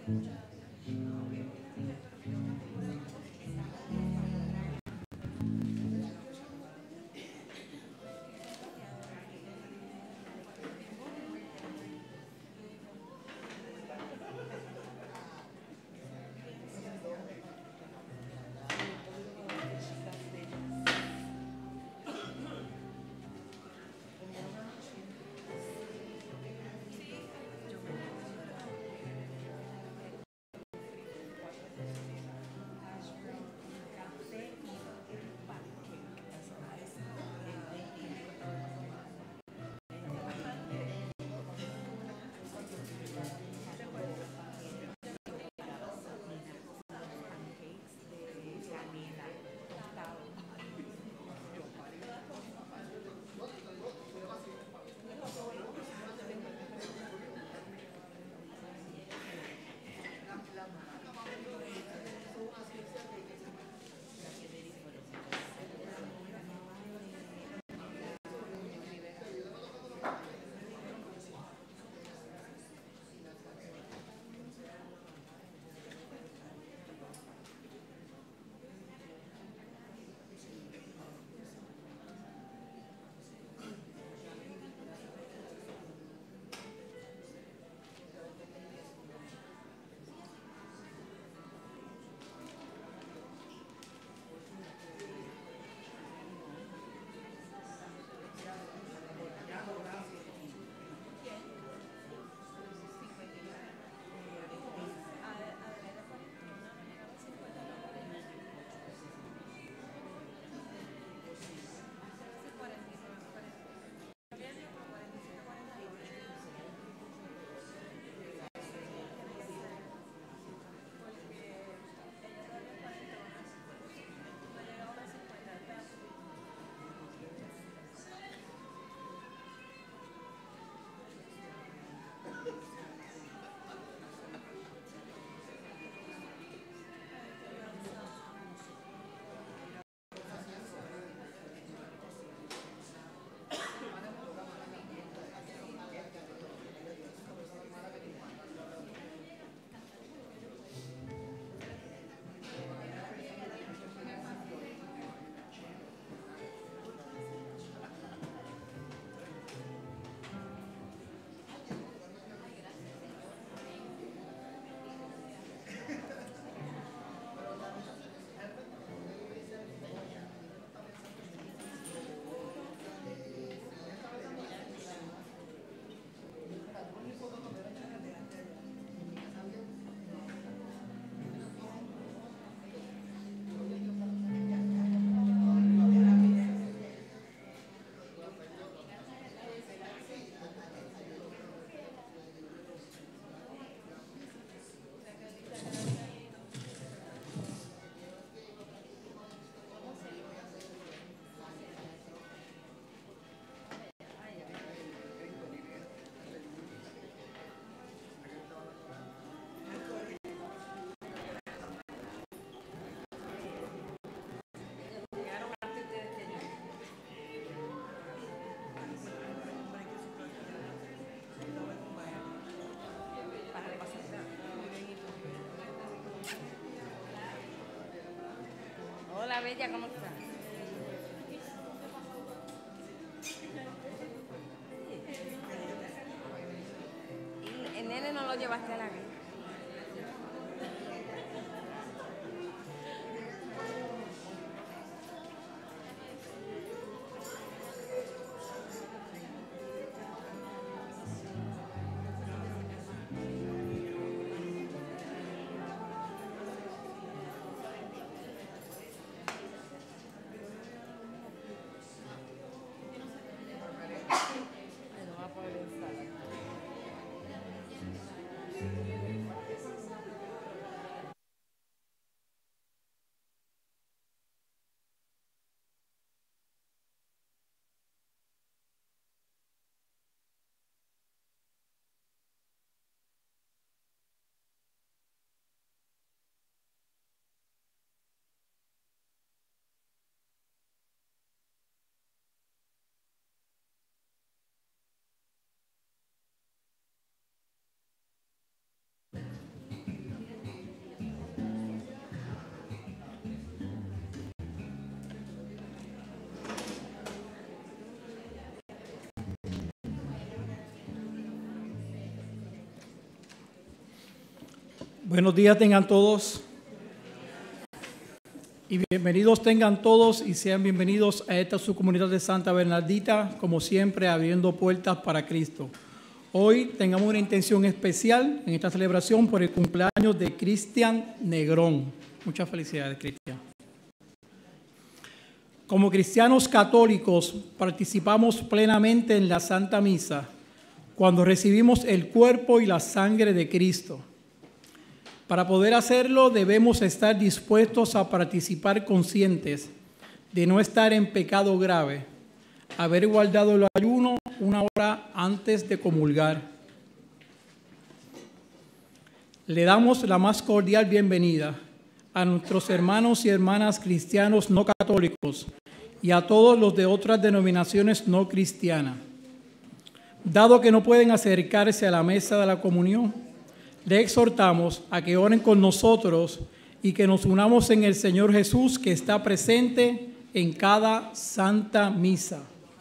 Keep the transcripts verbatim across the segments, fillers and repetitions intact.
Hola, Bella, ¿cómo estás? Y el nene no lo llevaste a la guía. Ay, no va a poder estar. Buenos días tengan todos y bienvenidos tengan todos y sean bienvenidos a esta su comunidad de Santa Bernardita, como siempre abriendo puertas para Cristo. Hoy tengamos una intención especial en esta celebración por el cumpleaños de Cristian Negrón. Muchas felicidades, Cristian. Como cristianos católicos participamos plenamente en la Santa Misa cuando recibimos el cuerpo y la sangre de Cristo. Para poder hacerlo debemos estar dispuestos a participar conscientes de no estar en pecado grave, haber guardado el ayuno una hora antes de comulgar. Le damos la más cordial bienvenida a nuestros hermanos y hermanas cristianos no católicos y a todos los de otras denominaciones no cristianas. Dado que no pueden acercarse a la mesa de la comunión, le exhortamos a que oren con nosotros y que nos unamos en el Señor Jesús que está presente en cada Santa Misa.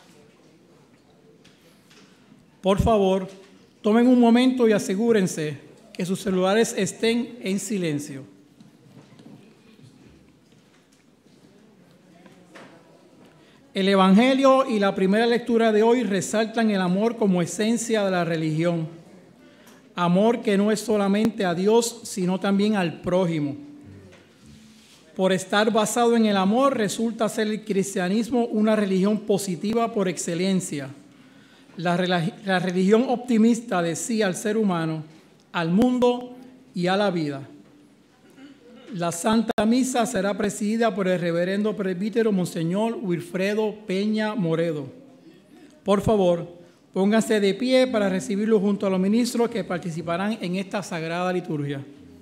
Por favor, tomen un momento y asegúrense que sus celulares estén en silencio. El Evangelio y la primera lectura de hoy resaltan el amor como esencia de la religión. Amor que no es solamente a Dios, sino también al prójimo. Por estar basado en el amor, resulta ser el cristianismo una religión positiva por excelencia. La, la religión optimista de sí al ser humano, al mundo y a la vida. La Santa Misa será presidida por el reverendo presbítero Monseñor Wilfredo Peña Moredo. Por favor, pónganse de pie para recibirlo junto a los ministros que participarán en esta sagrada liturgia.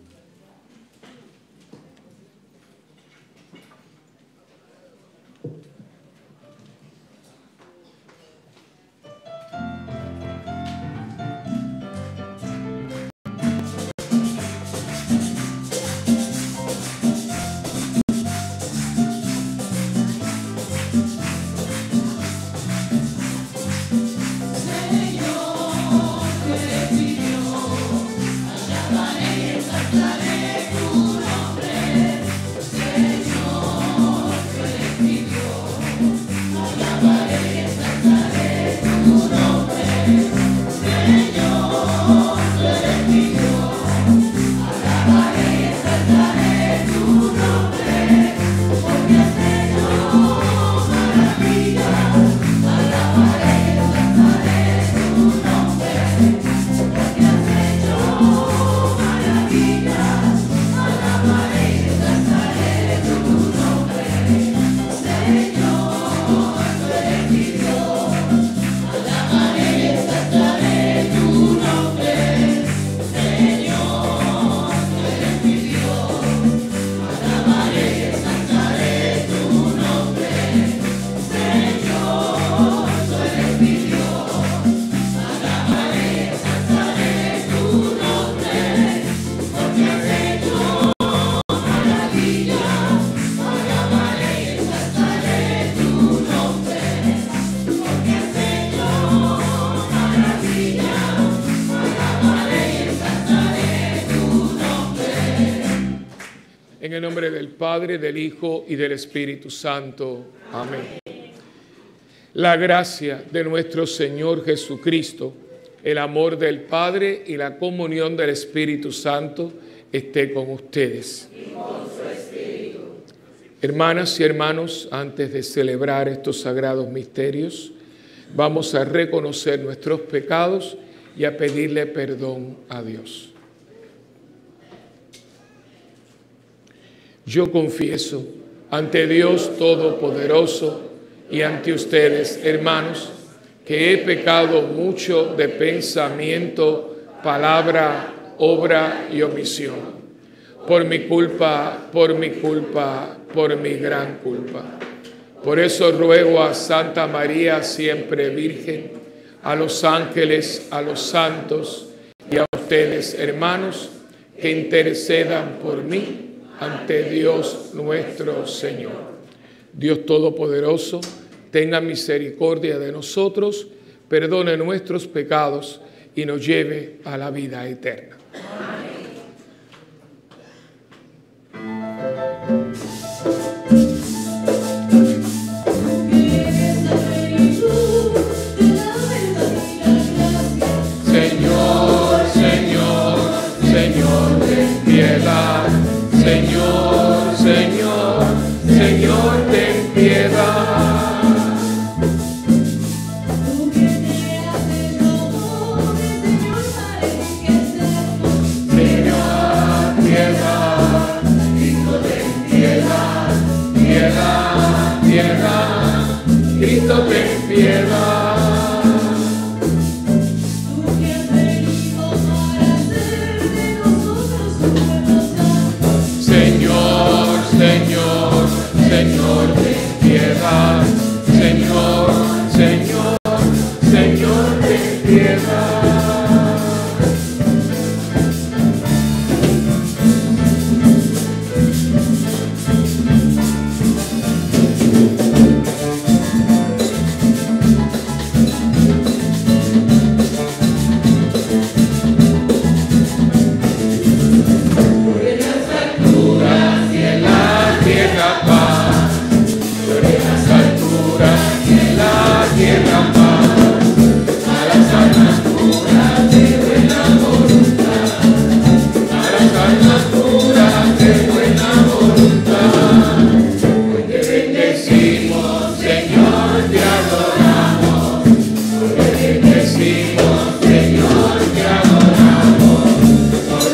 En el nombre del Padre, del Hijo y del Espíritu Santo. Amén. La gracia de nuestro Señor Jesucristo, el amor del Padre y la comunión del Espíritu Santo esté con ustedes. Y con su espíritu. Hermanas y hermanos, antes de celebrar estos sagrados misterios, vamos a reconocer nuestros pecados y a pedirle perdón a Dios. Yo confieso ante Dios Todopoderoso y ante ustedes, hermanos, que he pecado mucho de pensamiento, palabra, obra y omisión. Por mi culpa, por mi culpa, por mi gran culpa. Por eso ruego a Santa María, siempre Virgen, a los ángeles, a los santos y a ustedes, hermanos, que intercedan por mí ante Dios nuestro Señor. Dios Todopoderoso, tenga misericordia de nosotros, perdone nuestros pecados y nos lleve a la vida eterna. Amén.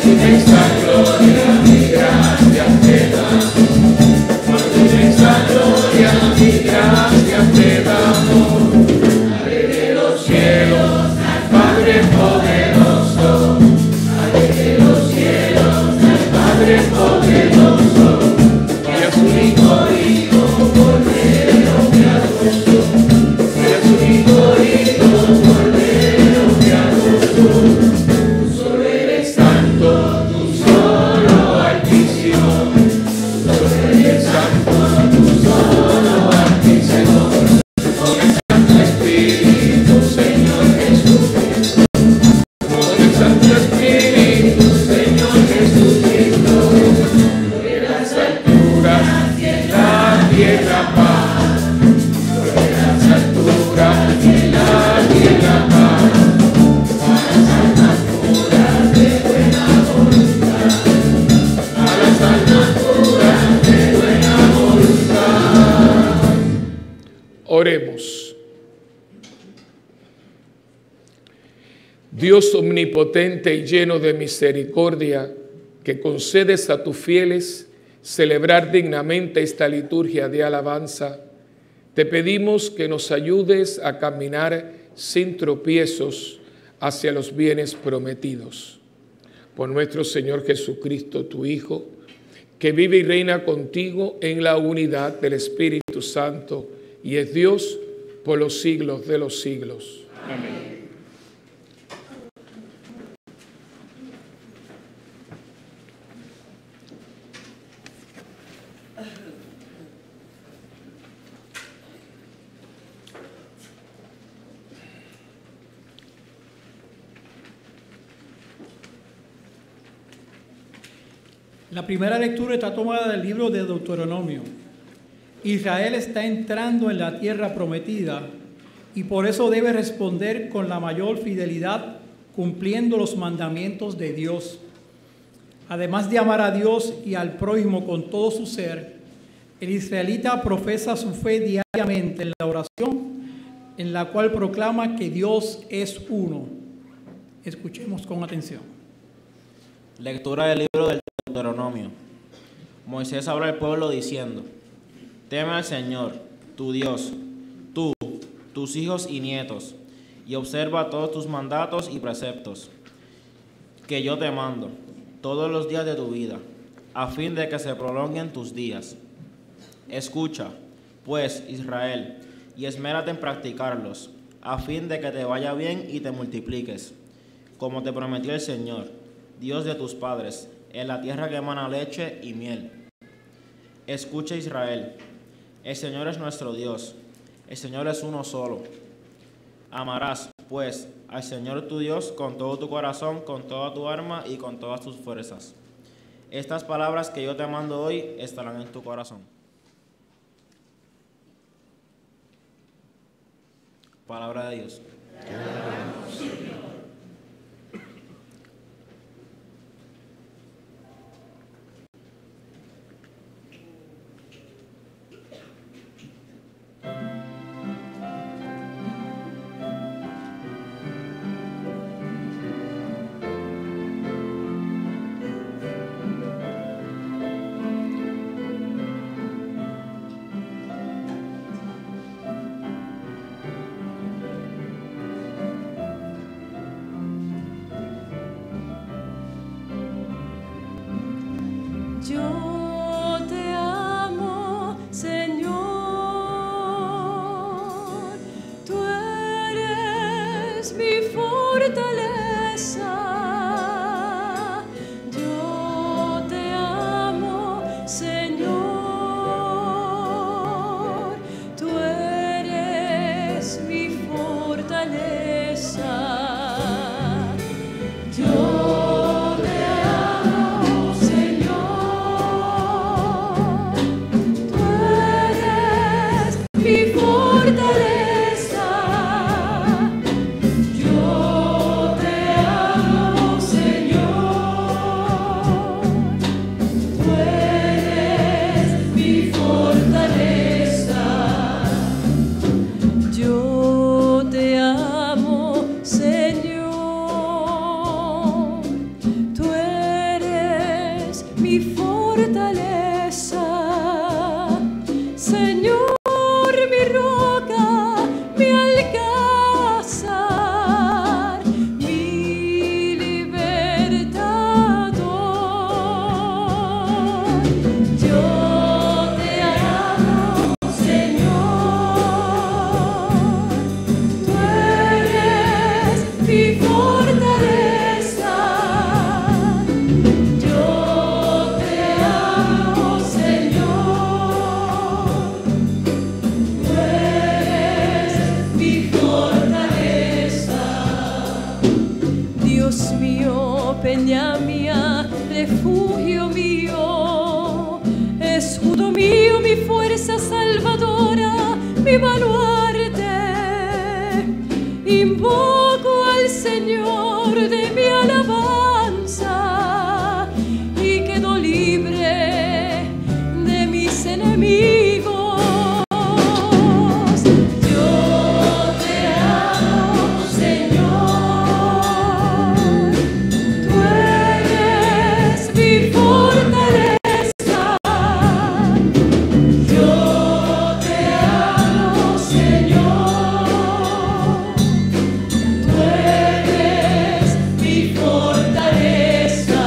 Oremos. Dios omnipotente y lleno de misericordia, que concedes a tus fieles celebrar dignamente esta liturgia de alabanza, te pedimos que nos ayudes a caminar sin tropiezos hacia los bienes prometidos. Por nuestro Señor Jesucristo, tu Hijo, que vive y reina contigo en la unidad del Espíritu Santo, y es Dios por los siglos de los siglos. Amén. La primera lectura está tomada del libro de Deuteronomio. Israel está entrando en la tierra prometida y por eso debe responder con la mayor fidelidad, cumpliendo los mandamientos de Dios. Además de amar a Dios y al prójimo con todo su ser, el israelita profesa su fe diariamente en la oración, en la cual proclama que Dios es uno. Escuchemos con atención. Lectura del libro del Deuteronomio. Moisés habla al pueblo diciendo: teme al Señor, tu Dios, tú, tus hijos y nietos, y observa todos tus mandatos y preceptos, que yo te mando, todos los días de tu vida, a fin de que se prolonguen tus días. Escucha, pues, Israel, y esmérate en practicarlos, a fin de que te vaya bien y te multipliques, como te prometió el Señor, Dios de tus padres, en la tierra que emana leche y miel. Escucha, Israel, el Señor es nuestro Dios, el Señor es uno solo. Amarás, pues, al Señor tu Dios con todo tu corazón, con toda tu alma y con todas tus fuerzas. Estas palabras que yo te mando hoy estarán en tu corazón. Palabra de Dios. mi fortaleza, Señor, mi roca, mi alcázar, mi libertador. Yo te amo, Señor, tú eres mi fortaleza. Yo te amo, Señor, tú eres mi fortaleza. Dios mío, peña mía, refugio mío, escudo mío, mi fuerza salvadora, mi baluarte. Invoco al Señor de mi alabanza y quedo libre de mis enemigos. Yo te amo, Señor, tú eres mi fortaleza. Yo te amo, Señor, tú eres mi fortaleza.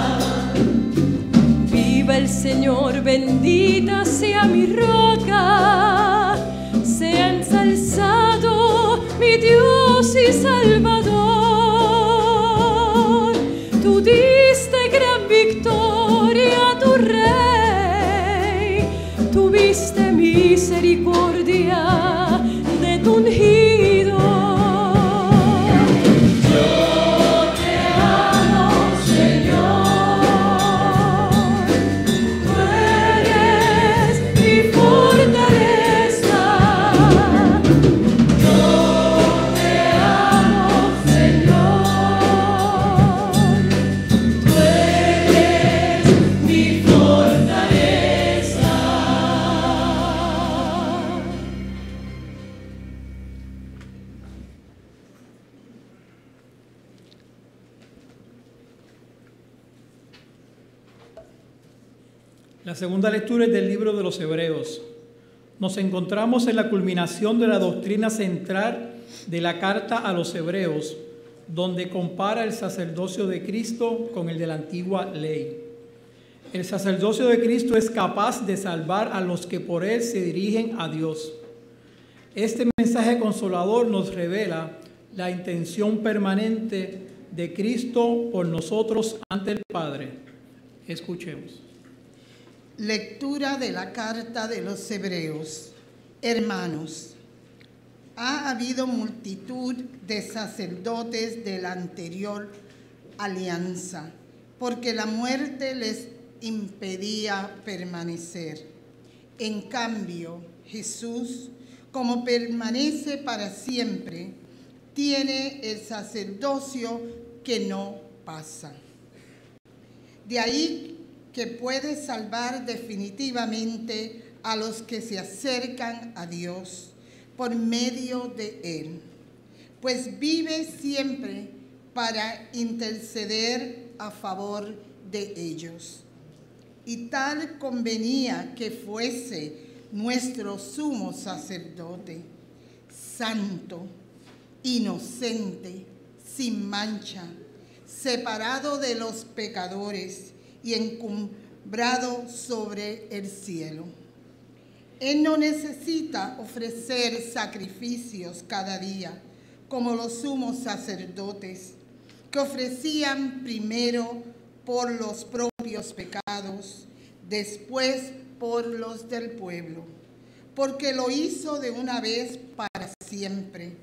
Viva el Señor, bendita sea mi roca, sea ensalzado mi Dios y Salvador. Tú diste gran victoria a tu Rey, tuviste misericordia de tu ungido. Yo te amo, Señor, tú eres mi fortaleza. Yo te amo, Señor, tú eres mi fortaleza. La segunda lectura es del libro de los Hebreos. Nos encontramos en la culminación de la doctrina central de la carta a los Hebreos, donde compara el sacerdocio de Cristo con el de la antigua ley. El sacerdocio de Cristo es capaz de salvar a los que por él se dirigen a Dios. Este mensaje consolador nos revela la intención permanente de Cristo por nosotros ante el Padre. Escuchemos. Lectura de la carta de los Hebreos. Hermanos, ha habido multitud de sacerdotes de la anterior alianza, porque la muerte les impedía permanecer. En cambio, Jesús, como permanece para siempre, tiene el sacerdocio que no pasa. De ahí que puede salvar definitivamente a los que se acercan a Dios por medio de él, pues vive siempre para interceder a favor de ellos. Y tal convenía que fuese nuestro sumo sacerdote, santo, inocente, sin mancha, separado de los pecadores y encumbrado sobre el cielo. Él no necesita ofrecer sacrificios cada día, como los sumos sacerdotes, que ofrecían primero por los propios pecados, después por los del pueblo, porque lo hizo de una vez para siempre,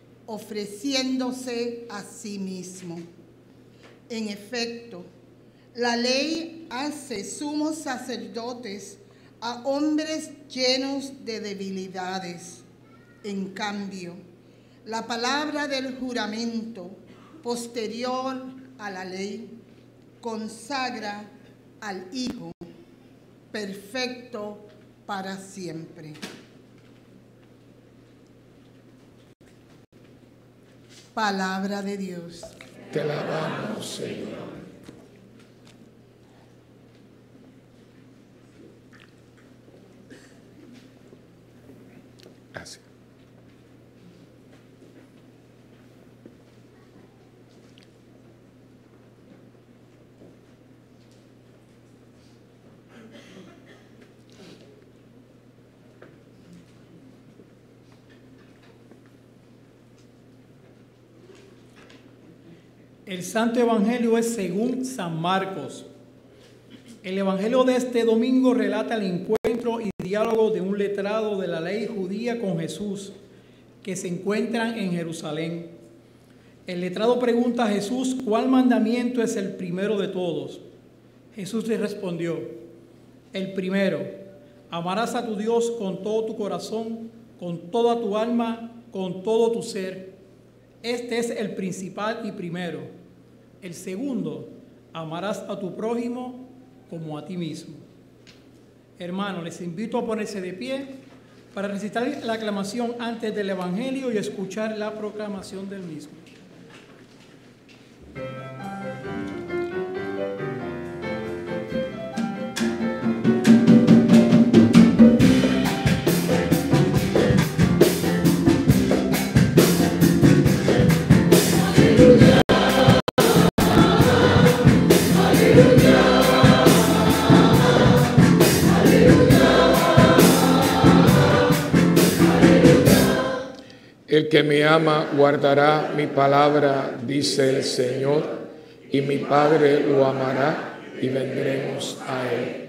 ofreciéndose a sí mismo. En efecto, la ley hace sumos sacerdotes a hombres llenos de debilidades. En cambio, la palabra del juramento posterior a la ley consagra al Hijo perfecto para siempre. Palabra de Dios. Te alabamos, Señor. El Santo Evangelio es según San Marcos. El Evangelio de este domingo relata el encuentro y diálogo de un letrado de la ley judía con Jesús, que se encuentran en Jerusalén. El letrado pregunta a Jesús cuál mandamiento es el primero de todos. Jesús le respondió: el primero, amarás a tu Dios con todo tu corazón, con toda tu alma, con todo tu ser. Este es el principal y primero. El segundo, amarás a tu prójimo como a ti mismo. Hermanos, les invito a ponerse de pie para recitar la aclamación antes del Evangelio y escuchar la proclamación del mismo. El que me ama guardará mi palabra, dice el Señor, y mi Padre lo amará y vendremos a él.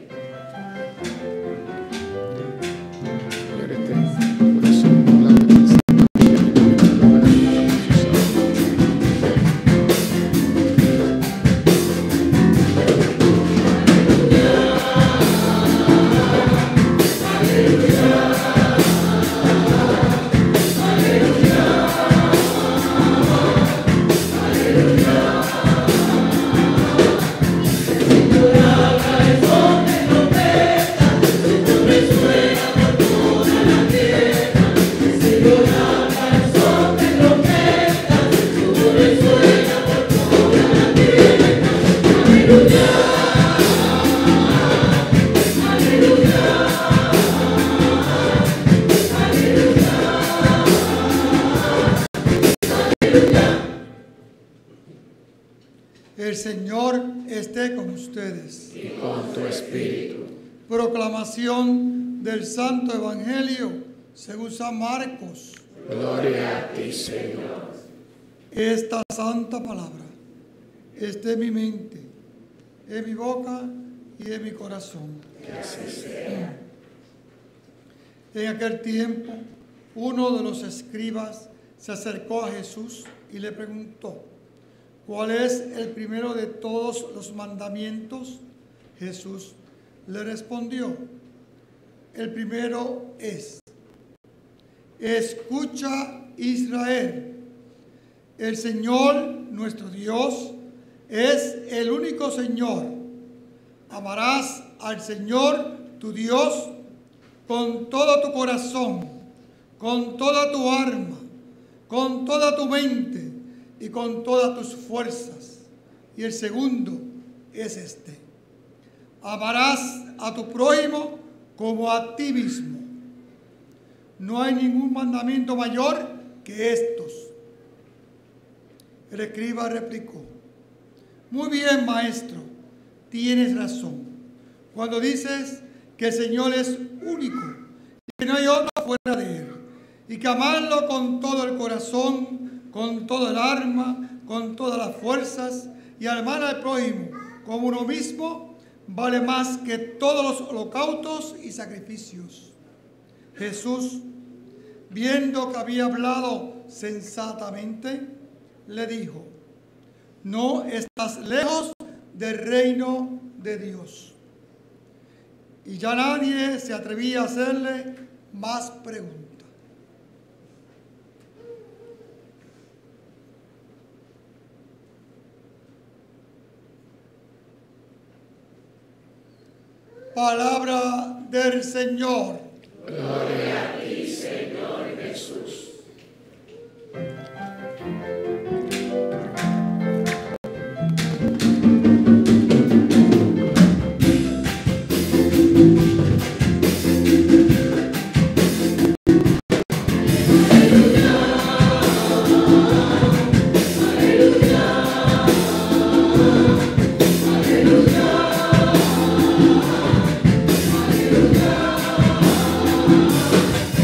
El Señor esté con ustedes. Y con tu espíritu. Proclamación del Santo Evangelio según San Marcos. Gloria a ti, Señor. Esta santa palabra esté en mi mente, en mi boca y en mi corazón. Que así sea. En aquel tiempo, uno de los escribas se acercó a Jesús y le preguntó: ¿cuál es el primero de todos los mandamientos? Jesús le respondió: el primero es: escucha, Israel, el Señor nuestro Dios es el único Señor. Amarás al Señor tu Dios con todo tu corazón, con toda tu alma, con toda tu mente y con todas tus fuerzas. Y el segundo es este: amarás a tu prójimo como a ti mismo. No hay ningún mandamiento mayor que estos. El escriba replicó: muy bien, maestro, tienes razón cuando dices que el Señor es único y que no hay otro fuera de él, y que amarlo con todo el corazón, con toda el alma, con todas las fuerzas, y amar al prójimo como uno mismo vale más que todos los holocaustos y sacrificios. Jesús, viendo que había hablado sensatamente, le dijo: no estás lejos del reino de Dios. Y ya nadie se atrevía a hacerle más preguntas. Palabra del Señor. Gloria a ti, Señor Jesús. Aleluya.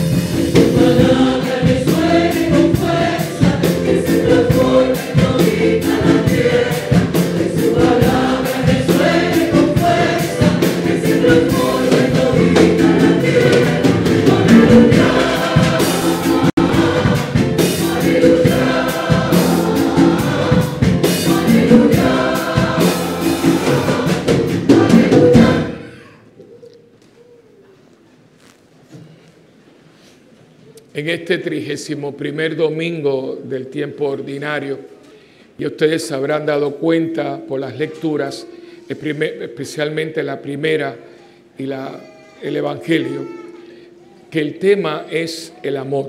en este trigésimo primer domingo del tiempo ordinario, y ustedes se habrán dado cuenta por las lecturas, el primer, especialmente la primera y la, el Evangelio, que el tema es el amor,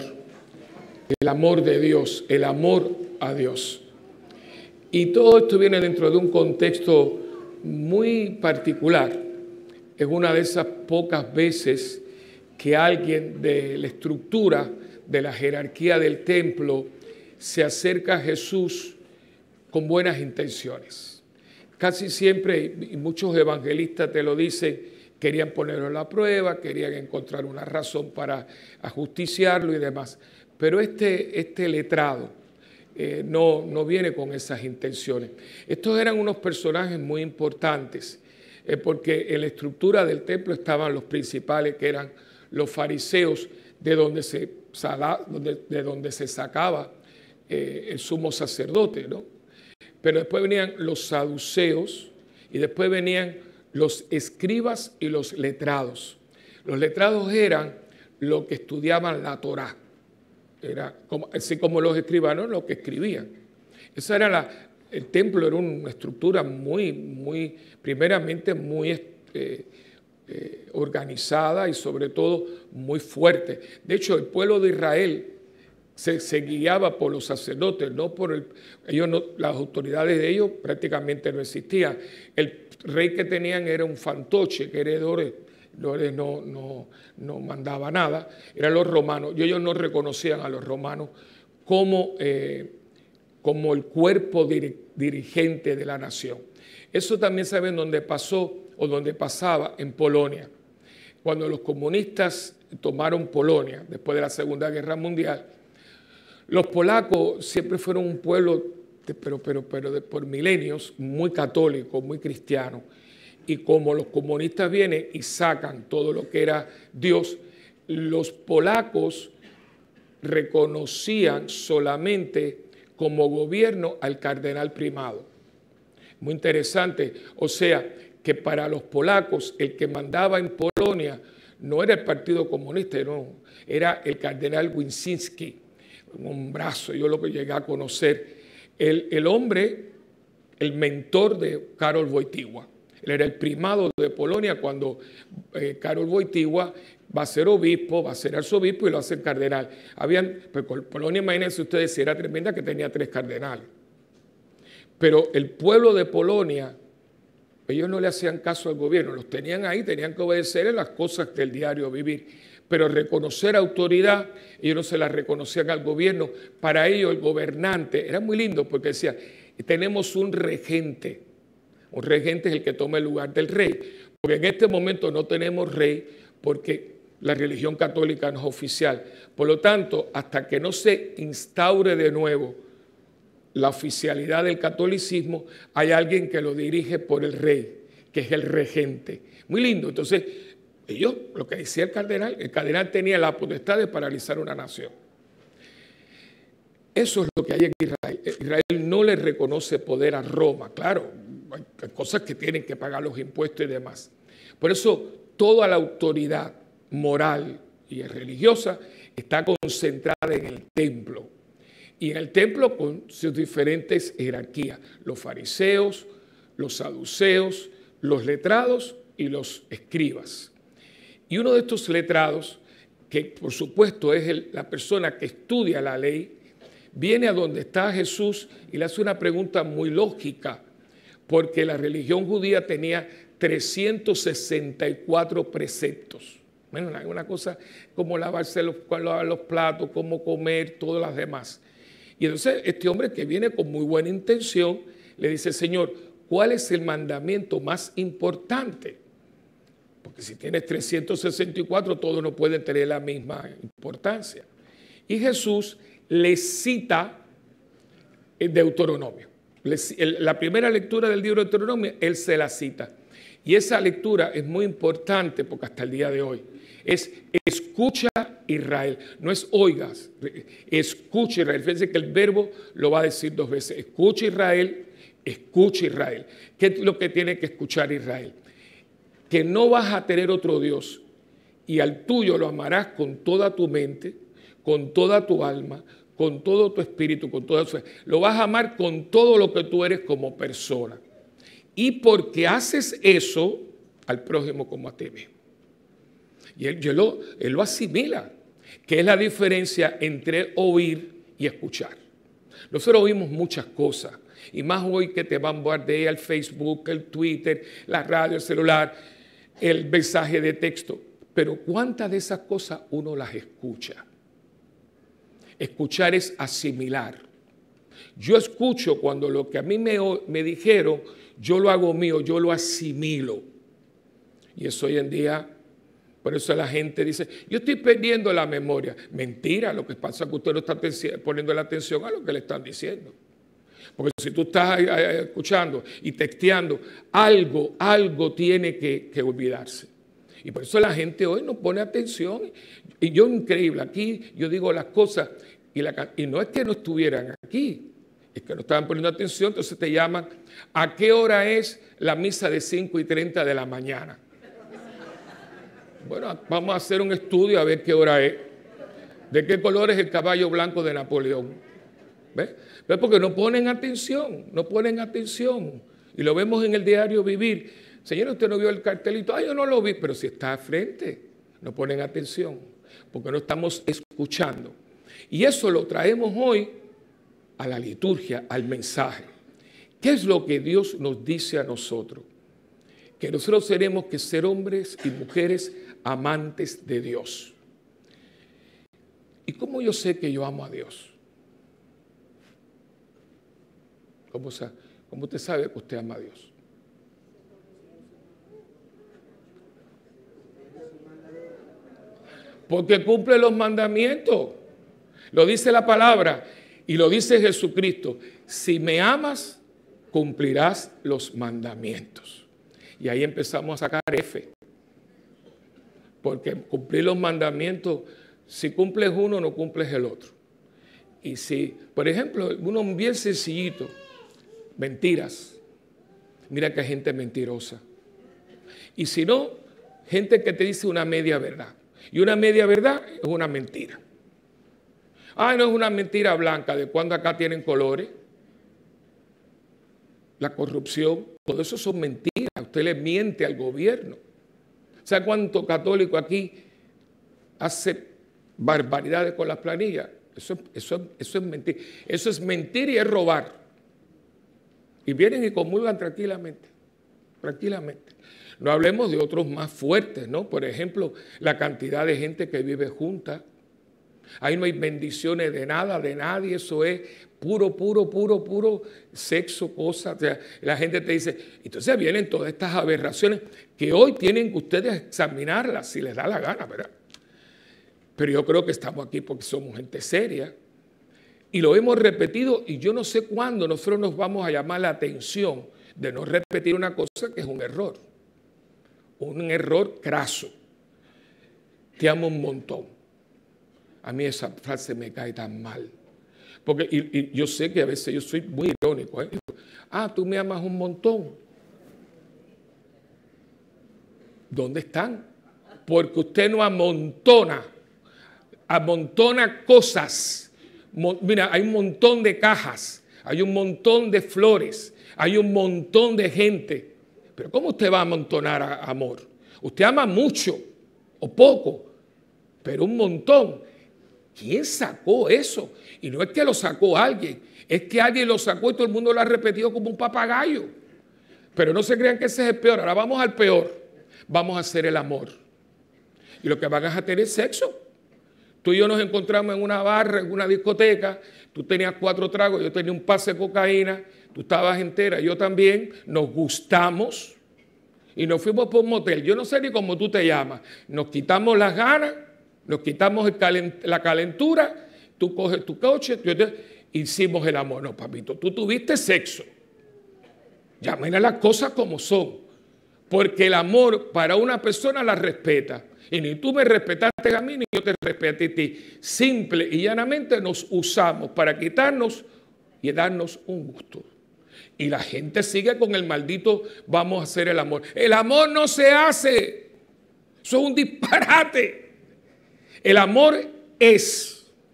el amor de Dios, el amor a Dios. Y todo esto viene dentro de un contexto muy particular. Es una de esas pocas veces que alguien de la estructura, de la jerarquía del templo, se acerca a Jesús con buenas intenciones. Casi siempre, y muchos evangelistas te lo dicen, querían ponerlo a la prueba, querían encontrar una razón para ajusticiarlo y demás. Pero este, este letrado eh, no, no viene con esas intenciones. Estos eran unos personajes muy importantes, eh, porque en la estructura del templo estaban los principales, que eran los fariseos, de donde se, de donde se sacaba eh, el sumo sacerdote, ¿no? Pero después venían los saduceos y después venían los escribas y los letrados. Los letrados eran los que estudiaban la Torá, era como, así como los escribanos, los que escribían. Esa era la, el templo era una estructura muy, muy, primeramente muy eh, eh, organizada y sobre todo muy fuerte. De hecho, el pueblo de Israel se, se guiaba por los sacerdotes, no por el, ellos no, las autoridades de ellos prácticamente no existían. El rey que tenían era un fantoche, que era Herodes. Herodes no, no, no mandaba nada, eran los romanos, y ellos no reconocían a los romanos como, eh, como el cuerpo dir, dirigente de la nación. Eso también saben dónde pasó o dónde pasaba en Polonia. Cuando los comunistas tomaron Polonia después de la Segunda Guerra Mundial, los polacos siempre fueron un pueblo, de, pero, pero, pero de, por milenios, muy católico, muy cristiano. Y como los comunistas vienen y sacan todo lo que era Dios, los polacos reconocían solamente como gobierno al cardenal primado. Muy interesante. O sea, que para los polacos el que mandaba en Polonia no era el Partido Comunista, no, era el cardenal Wyszynski, un brazo, yo lo que llegué a conocer. El, el hombre, el mentor de Karol Wojtyła. Él era el primado de Polonia cuando eh, Karol Wojtyła va a ser obispo, va a ser arzobispo y lo hace cardenal. Habían, pues Polonia, imagínense ustedes, si era tremenda que tenía tres cardenales. Pero el pueblo de Polonia, ellos no le hacían caso al gobierno, los tenían ahí, tenían que obedecer las cosas del diario vivir. Pero reconocer autoridad, ellos no se la reconocían al gobierno. Para ellos el gobernante, era muy lindo porque decía, tenemos un regente. Un regente es el que toma el lugar del rey, porque en este momento no tenemos rey porque la religión católica no es oficial. Por lo tanto, hasta que no se instaure de nuevo la oficialidad del catolicismo, hay alguien que lo dirige por el rey, que es el regente. Muy lindo. Entonces, ellos, lo que decía el cardenal, el cardenal tenía la potestad de paralizar una nación. Eso es lo que hay en Israel. Israel no le reconoce poder a Roma, claro. Hay cosas que tienen que pagar los impuestos y demás. Por eso toda la autoridad moral y religiosa está concentrada en el templo. Y en el templo con sus diferentes jerarquías. Los fariseos, los saduceos, los letrados y los escribas. Y uno de estos letrados, que por supuesto es el, la persona que estudia la ley, viene a donde está Jesús y le hace una pregunta muy lógica. Porque la religión judía tenía trescientos sesenta y cuatro preceptos. Bueno, una cosa como lavarse los, lavar los platos, cómo comer, todas las demás. Y entonces este hombre que viene con muy buena intención, le dice, Señor, ¿cuál es el mandamiento más importante? Porque si tienes trescientos sesenta y cuatro, todos no pueden tener la misma importancia. Y Jesús le cita el Deuteronomio. La primera lectura del libro de Deuteronomio, él se la cita. Y esa lectura es muy importante porque hasta el día de hoy es escucha Israel, no es oigas, escucha Israel. Fíjense que el verbo lo va a decir dos veces, escucha Israel, escucha Israel. ¿Qué es lo que tiene que escuchar Israel? Que no vas a tener otro Dios y al tuyo lo amarás con toda tu mente, con toda tu alma, con todo tu espíritu, con toda tu fe. Lo vas a amar con todo lo que tú eres como persona. Y porque haces eso al prójimo como a ti mismo. Y él, yo lo, él lo asimila, que es la diferencia entre oír y escuchar. Nosotros oímos muchas cosas, y más hoy que te bombardea el Facebook, el Twitter, la radio, el celular, el mensaje de texto. Pero ¿cuántas de esas cosas uno las escucha? Escuchar es asimilar. Yo escucho cuando lo que a mí me, me dijeron, yo lo hago mío, yo lo asimilo. Y eso hoy en día, por eso la gente dice, yo estoy perdiendo la memoria. Mentira, lo que pasa es que usted no está poniendo la atención a lo que le están diciendo. Porque si tú estás escuchando y texteando, algo, algo tiene que, que olvidarse. Y por eso la gente hoy no pone atención. Y yo, increíble, aquí yo digo las cosas y, la, y no es que no estuvieran aquí, es que no estaban poniendo atención, entonces te llaman, ¿a qué hora es la misa de cinco y treinta de la mañana? Bueno, vamos a hacer un estudio a ver qué hora es. ¿De qué color es el caballo blanco de Napoleón? ¿Ves? ¿Ves? Porque no ponen atención, no ponen atención. Y lo vemos en el diario Vivir. Señor, usted no vio el cartelito. Ah, yo no lo vi, pero si está al frente, no ponen atención, porque no estamos escuchando. Y eso lo traemos hoy a la liturgia, al mensaje. ¿Qué es lo que Dios nos dice a nosotros? Que nosotros tenemos que ser hombres y mujeres amantes de Dios. ¿Y cómo yo sé que yo amo a Dios? ¿Cómo, cómo usted sabe que usted ama a Dios? Porque cumple los mandamientos. Lo dice la palabra y lo dice Jesucristo. Si me amas, cumplirás los mandamientos. Y ahí empezamos a sacar F. Porque cumplir los mandamientos, si cumples uno, no cumples el otro. Y si, por ejemplo, uno bien sencillito, mentiras. Mira que hay gente mentirosa. Y si no, gente que te dice una media verdad. Y una media verdad es una mentira. Ah, no es una mentira blanca, de cuando acá tienen colores. La corrupción, todo eso son mentiras. Usted le miente al gobierno. ¿Sabe cuánto católico aquí hace barbaridades con las planillas? Eso, eso, eso es mentir. Eso es mentir y es robar. Y vienen y comulgan tranquilamente. Tranquilamente. No hablemos de otros más fuertes, ¿no? Por ejemplo, la cantidad de gente que vive junta. Ahí no hay bendiciones de nada, de nadie. Eso es puro, puro, puro, puro sexo, cosas. O sea, la gente te dice, entonces vienen todas estas aberraciones que hoy tienen que ustedes examinarlas si les da la gana, ¿verdad? Pero yo creo que estamos aquí porque somos gente seria. Y lo hemos repetido y yo no sé cuándo nosotros nos vamos a llamar la atención de no repetir una cosa que es un error. Un error craso. Te amo un montón. A mí esa frase me cae tan mal. Porque y, y yo sé que a veces yo soy muy irónico. ¿eh? Ah, tú me amas un montón. ¿Dónde están? Porque usted no amontona. Amontona cosas. Mo, mira, hay un montón de cajas. Hay un montón de flores. Hay un montón de gente. Pero ¿cómo usted va a amontonar a, amor? Usted ama mucho o poco, pero un montón. ¿Quién sacó eso? Y no es que lo sacó alguien, es que alguien lo sacó y todo el mundo lo ha repetido como un papagayo. Pero no se crean que ese es el peor. Ahora vamos al peor. Vamos a hacer el amor. Y lo que van a tener es sexo. Tú y yo nos encontramos en una barra, en una discoteca. Tú tenías cuatro tragos, yo tenía un pase de cocaína. Tú estabas entera, yo también, nos gustamos y nos fuimos por un motel. Yo no sé ni cómo tú te llamas. Nos quitamos las ganas, nos quitamos el calent la calentura, tú coges tu coche, yo te hicimos el amor. No, papito, tú tuviste sexo. Llamen a las cosas como son. Porque el amor para una persona la respeta. Y ni tú me respetaste a mí, ni yo te respeté a ti. Simple y llanamente nos usamos para quitarnos y darnos un gusto. Y la gente sigue con el maldito vamos a hacer el amor. El amor no se hace. Eso es un disparate. El amor es.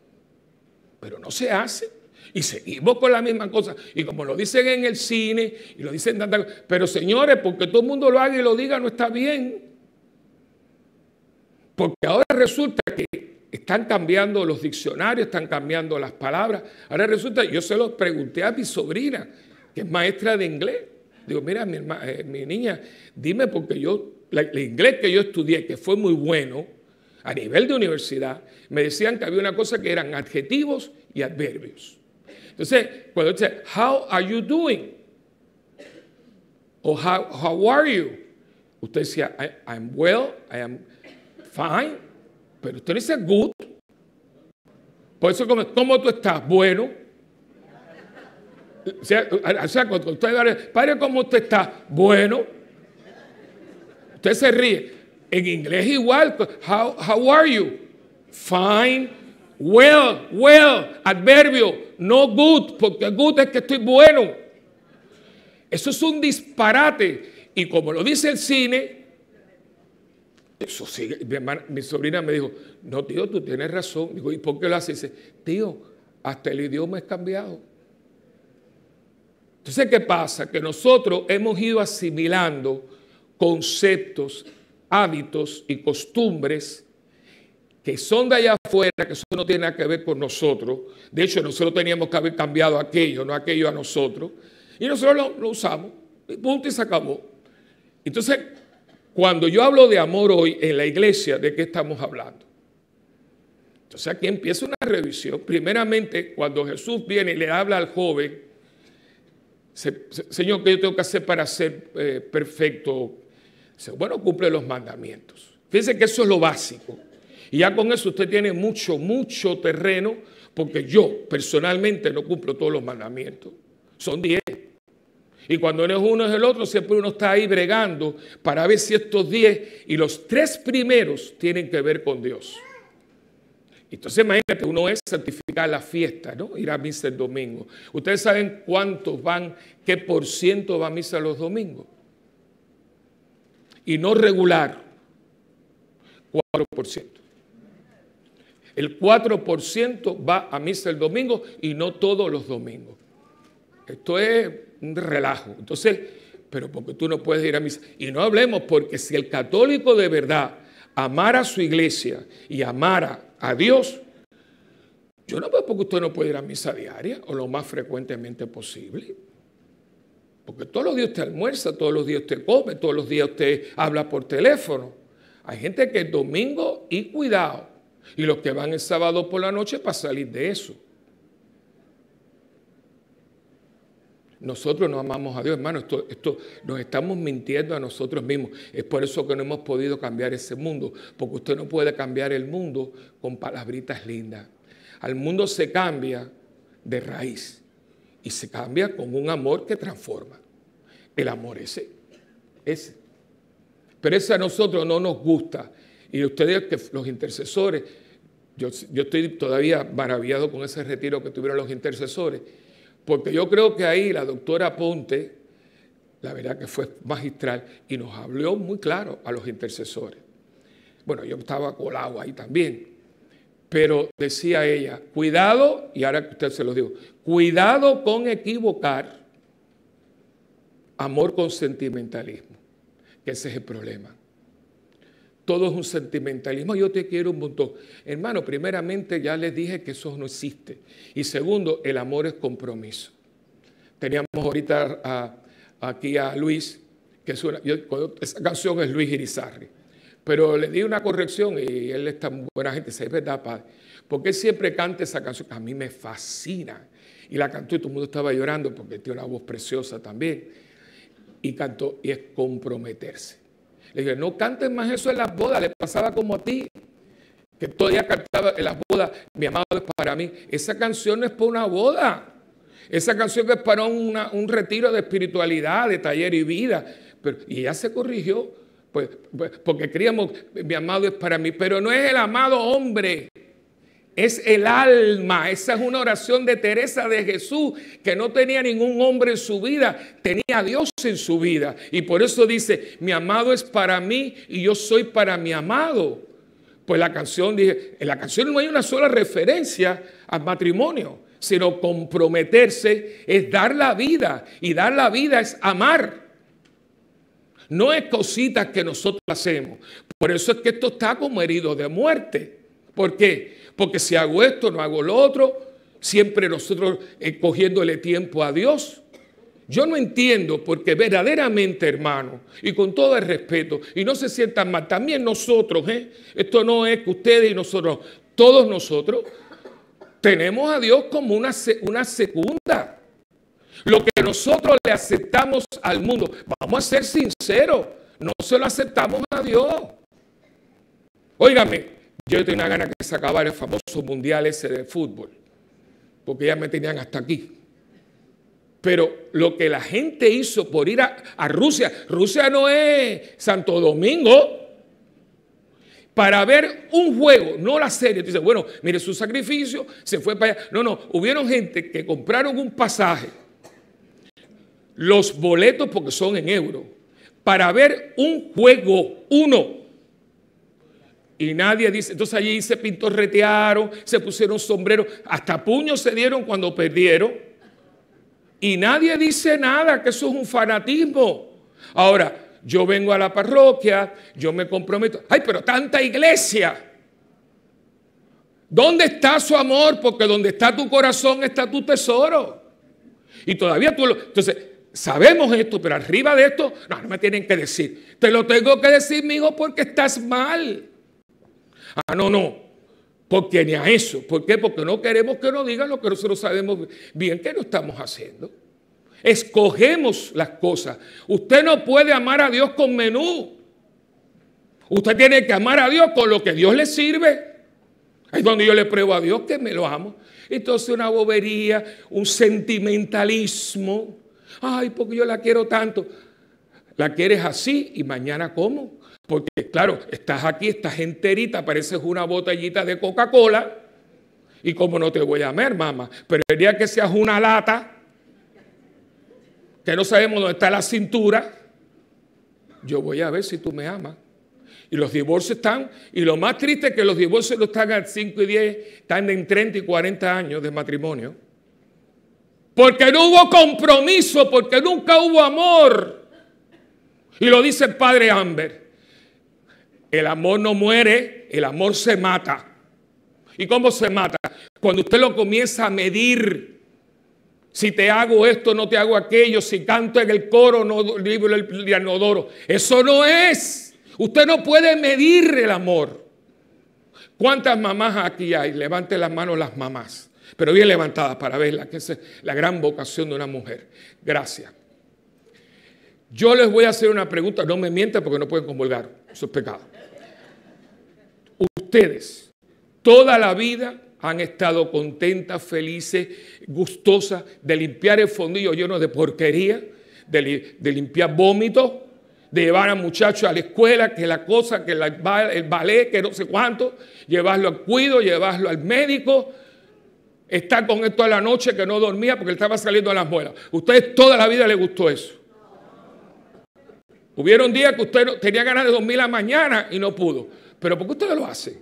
pero no se hace. Y seguimos con la misma cosa. Y como lo dicen en el cine, y lo dicen tantas cosas. Pero señores, porque todo el mundo lo haga y lo diga no está bien. Porque ahora resulta que están cambiando los diccionarios, están cambiando las palabras. Ahora resulta, yo se lo pregunté a mi sobrina, que es maestra de inglés. Digo, mira, mi, herma, eh, mi niña, dime, porque yo, la, el inglés que yo estudié, que fue muy bueno, a nivel de universidad, me decían que había una cosa que eran adjetivos y adverbios. Entonces, cuando dice, how are you doing? O how, how are you? Usted decía, I, I'm well, I am fine, pero usted dice good. Por eso, ¿cómo, cómo tú estás? Bueno. O sea, o sea cuando usted, padre, ¿cómo usted está? Bueno. Usted se ríe. En inglés igual. How, how are you? Fine. Well, well. Adverbio. No good, porque good es que estoy bueno. Eso es un disparate. Y como lo dice el cine, eso sigue. Mi, hermana, mi sobrina me dijo, no, tío, tú tienes razón. Digo, ¿y por qué lo haces? Dice, tío, hasta el idioma es cambiado. Entonces, ¿qué pasa? Que nosotros hemos ido asimilando conceptos, hábitos y costumbres que son de allá afuera, que eso no tiene nada que ver con nosotros. De hecho, nosotros teníamos que haber cambiado aquello, no aquello a nosotros. Y nosotros lo, lo usamos, y punto, y se acabó. Entonces, cuando yo hablo de amor hoy en la iglesia, ¿de qué estamos hablando? Entonces, aquí empieza una revisión. Primeramente, cuando Jesús viene y le habla al joven, Señor, ¿qué yo tengo que hacer para ser eh, perfecto? Dice, bueno, cumple los mandamientos. Fíjense que eso es lo básico. Y ya con eso usted tiene mucho, mucho terreno, porque yo personalmente no cumplo todos los mandamientos. Son diez. Y cuando no es uno es el otro, siempre uno está ahí bregando para ver si estos diez y los tres primeros tienen que ver con Dios. Entonces imagínate, uno es santificar la fiesta, ¿no? Ir a misa el domingo. ¿Ustedes saben cuántos van, qué por ciento va a misa los domingos? Y no regular, cuatro por ciento. El cuatro por ciento va a misa el domingo y no todos los domingos. Esto es un relajo. Entonces, pero porque tú no puedes ir a misa. Y no hablemos porque si el católico de verdad amara a su iglesia y amara a Dios, yo no veo por qué usted no puede ir a misa diaria o lo más frecuentemente posible. Porque todos los días usted almuerza, todos los días usted come, todos los días usted habla por teléfono. Hay gente que es domingo y cuidado. Y los que van el sábado por la noche para salir de eso. Nosotros no amamos a Dios, hermano. Esto, esto nos estamos mintiendo a nosotros mismos. Es por eso que no hemos podido cambiar ese mundo. Porque usted no puede cambiar el mundo con palabritas lindas. Al mundo se cambia de raíz. Y se cambia con un amor que transforma. El amor ese. Ese. Pero ese a nosotros no nos gusta. Y ustedes, que los intercesores, yo, yo estoy todavía maravillado con ese retiro que tuvieron los intercesores, porque yo creo que ahí la doctora Ponte, la verdad que fue magistral, y nos habló muy claro a los intercesores. Bueno, yo estaba colado ahí también, pero decía ella, cuidado, y ahora que usted se lo digo, cuidado con equivocar amor con sentimentalismo, que ese es el problema. Todo es un sentimentalismo, yo te quiero un montón. Hermano, primeramente ya les dije que eso no existe. Y segundo, el amor es compromiso. Teníamos ahorita a, aquí a Luis, que es una, yo, esa canción es Luis Irizarry. Pero le di una corrección y él está muy buena gente, dice, es verdad, padre. Porque él siempre canta esa canción, a mí me fascina. Y la cantó y todo el mundo estaba llorando porque tiene una voz preciosa también. Y cantó, y es comprometerse. Le dije, no cantes más eso en las bodas, le pasaba como a ti, que todavía cantaba en las bodas, mi amado es para mí. Esa canción no es para una boda, esa canción es para una, un retiro de espiritualidad, de taller y vida. Pero, y ella se corrigió, pues, pues, porque creíamos, mi amado es para mí, pero no es el amado hombre. Es el alma. Esa es una oración de Teresa de Jesús, que no tenía ningún hombre en su vida, tenía a Dios en su vida. Y por eso dice, mi amado es para mí y yo soy para mi amado. Pues la canción, dije, en la canción no hay una sola referencia al matrimonio, sino comprometerse es dar la vida, y dar la vida es amar. No es cositas que nosotros hacemos. Por eso es que esto está como herido de muerte. ¿Por qué? Porque si hago esto, no hago lo otro, siempre nosotros eh, cogiéndole tiempo a Dios. Yo no entiendo, porque verdaderamente, hermano, y con todo el respeto, y no se sientan mal, también nosotros, ¿eh? Esto no es que ustedes y nosotros, todos nosotros, tenemos a Dios como una, una segunda. Lo que nosotros le aceptamos al mundo, vamos a ser sinceros, no se lo aceptamos a Dios. Óigame, yo tenía ganas que se acabara el famoso mundial ese de fútbol, porque ya me tenían hasta aquí. Pero lo que la gente hizo por ir a, a Rusia, Rusia no es Santo Domingo, para ver un juego, no la serie. Dice, bueno, mire su sacrificio, se fue para allá. No, no, hubieron gente que compraron un pasaje, los boletos porque son en euros, para ver un juego, uno. Y nadie dice, entonces allí se pintorretearon, se pusieron sombreros, hasta puños se dieron cuando perdieron. Y nadie dice nada, que eso es un fanatismo. Ahora, yo vengo a la parroquia, yo me comprometo. Ay, pero tanta iglesia. ¿Dónde está su amor? Porque donde está tu corazón está tu tesoro. Y todavía tú lo... Entonces, sabemos esto, pero arriba de esto, no, no me tienen que decir. Te lo tengo que decir, mi hijo, porque estás mal. Ah, no, no. Porque ni a eso. ¿Por qué? Porque no queremos que nos digan lo que nosotros sabemos bien que no estamos haciendo. Escogemos las cosas. Usted no puede amar a Dios con menú. Usted tiene que amar a Dios con lo que Dios le sirve. Es donde yo le pruebo a Dios que me lo amo. Entonces una bobería, un sentimentalismo. Ay, porque yo la quiero tanto. La quieres así y mañana ¿cómo? Porque claro, estás aquí, estás enterita, pareces una botellita de Coca-Cola. Y como no te voy a amar, mamá. Pero el día que seas una lata, que no sabemos dónde está la cintura, yo voy a ver si tú me amas. Y los divorcios están, y lo más triste es que los divorcios no están a cinco y diez, están en treinta y cuarenta años de matrimonio. Porque no hubo compromiso, porque nunca hubo amor. Y lo dice el padre Amber. El amor no muere, el amor se mata. ¿Y cómo se mata? Cuando usted lo comienza a medir. Si te hago esto, no te hago aquello. Si canto en el coro, no libro el inodoro. Eso no es. Usted no puede medir el amor. ¿Cuántas mamás aquí hay? Levanten las manos las mamás. Pero bien levantadas para verla, que es la gran vocación de una mujer. Gracias. Yo les voy a hacer una pregunta. No me mientan porque no pueden comulgar. Eso es pecado. Ustedes, toda la vida han estado contentas, felices, gustosas de limpiar el fondillo lleno de porquería, de, li de limpiar vómitos, de llevar a muchachos a la escuela, que la cosa, que la, el ballet, que no sé cuánto, llevarlo al cuido, llevarlo al médico, estar con él toda la noche que no dormía porque él estaba saliendo de las muelas. Ustedes toda la vida les gustó eso. Hubieron días que usted tenía ganas de dormir la mañana y no pudo. ¿Pero por qué ustedes lo hacen?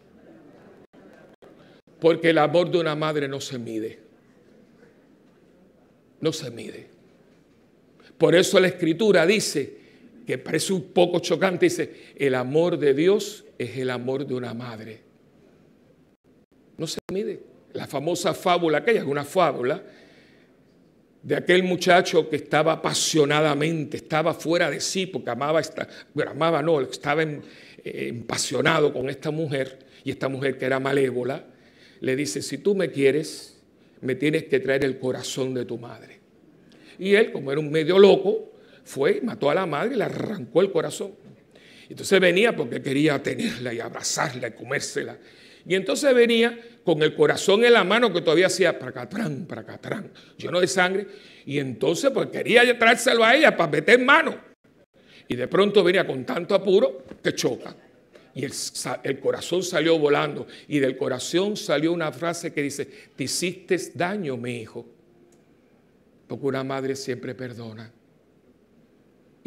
Porque el amor de una madre no se mide. No se mide. Por eso la Escritura dice, que parece un poco chocante, dice, el amor de Dios es el amor de una madre. No se mide. La famosa fábula, aquella es una fábula, de aquel muchacho que estaba apasionadamente, estaba fuera de sí, porque amaba, esta, bueno, amaba no, estaba en, eh, apasionado con esta mujer, y esta mujer que era malévola, le dice, si tú me quieres, me tienes que traer el corazón de tu madre. Y él, como era un medio loco, fue y mató a la madre y le arrancó el corazón. Entonces venía porque quería tenerla y abrazarla y comérsela. Y entonces venía con el corazón en la mano que todavía hacía pracatrán, pracatrán, lleno de sangre. Y entonces pues quería traérselo a ella para meter mano. Y de pronto venía con tanto apuro que choca. Y el, el corazón salió volando. Y del corazón salió una frase que dice, te hiciste daño, mi hijo. Porque una madre siempre perdona.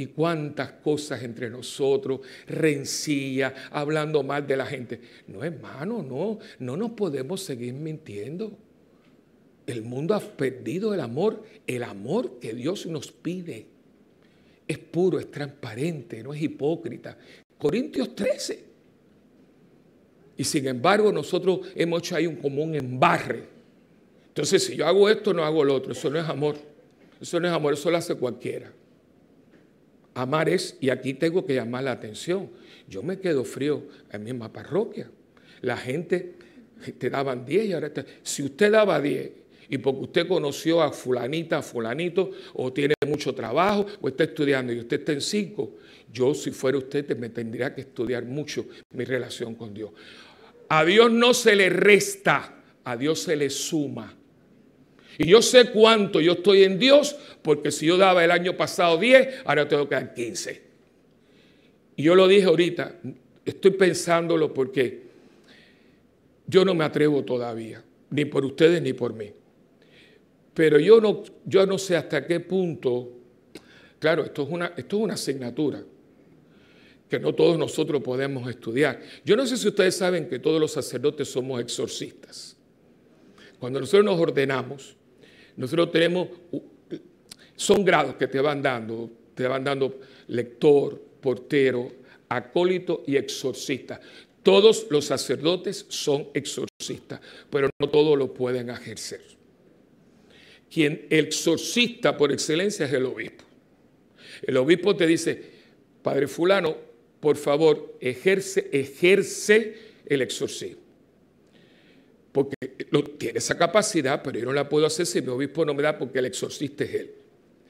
y cuántas cosas entre nosotros, rencilla, hablando mal de la gente. No, hermano, no, no nos podemos seguir mintiendo. El mundo ha perdido el amor, el amor que Dios nos pide. Es puro, es transparente, no es hipócrita. Corintios trece. Y sin embargo nosotros hemos hecho ahí un, como un embarre. Entonces si yo hago esto, no hago lo otro. Eso no es amor. Eso no es amor, eso lo hace cualquiera. Amar es, y aquí tengo que llamar la atención. Yo me quedo frío en mi misma parroquia. La gente te daban diez y ahora te, si usted daba diez y porque usted conoció a fulanita, a fulanito, o tiene mucho trabajo, o está estudiando y usted está en cinco, yo si fuera usted me tendría que estudiar mucho mi relación con Dios. A Dios no se le resta, a Dios se le suma. Y yo sé cuánto yo estoy en Dios, porque si yo daba el año pasado diez, ahora tengo que dar quince. Y yo lo dije ahorita, estoy pensándolo porque yo no me atrevo todavía, ni por ustedes ni por mí. Pero yo no, yo no sé hasta qué punto, claro, esto es una, esto es una asignatura que no todos nosotros podemos estudiar. Yo no sé si ustedes saben que todos los sacerdotes somos exorcistas. Cuando nosotros nos ordenamos, nosotros tenemos, son grados que te van dando, te van dando lector, portero, acólito y exorcista. Todos los sacerdotes son exorcistas, pero no todos lo pueden ejercer. Quien exorcista por excelencia es el obispo. El obispo te dice, padre fulano, por favor, ejerce, ejerce el exorcismo. Porque lo, tiene esa capacidad, pero yo no la puedo hacer si mi obispo no me da, porque el exorcista es él.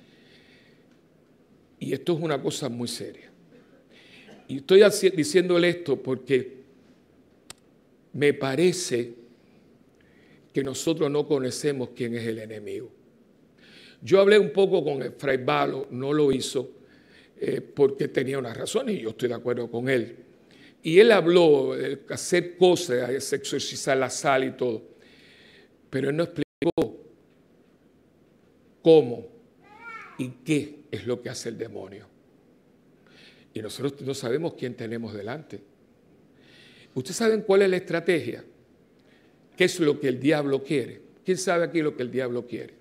Y esto es una cosa muy seria. Y estoy diciéndole esto porque me parece que nosotros no conocemos quién es el enemigo. Yo hablé un poco con el Fray Balo, no lo hizo eh, porque tenía unas razones y yo estoy de acuerdo con él. Y él habló de hacer cosas, exorcizar la sal y todo, pero él no explicó cómo y qué es lo que hace el demonio. Y nosotros no sabemos quién tenemos delante. ¿Ustedes saben cuál es la estrategia? ¿Qué es lo que el diablo quiere? ¿Quién sabe aquí lo que el diablo quiere?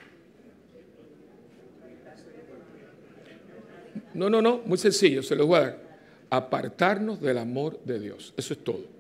No, no, no, muy sencillo, se los voy a dar. Apartarnos del amor de Dios. Eso es todo.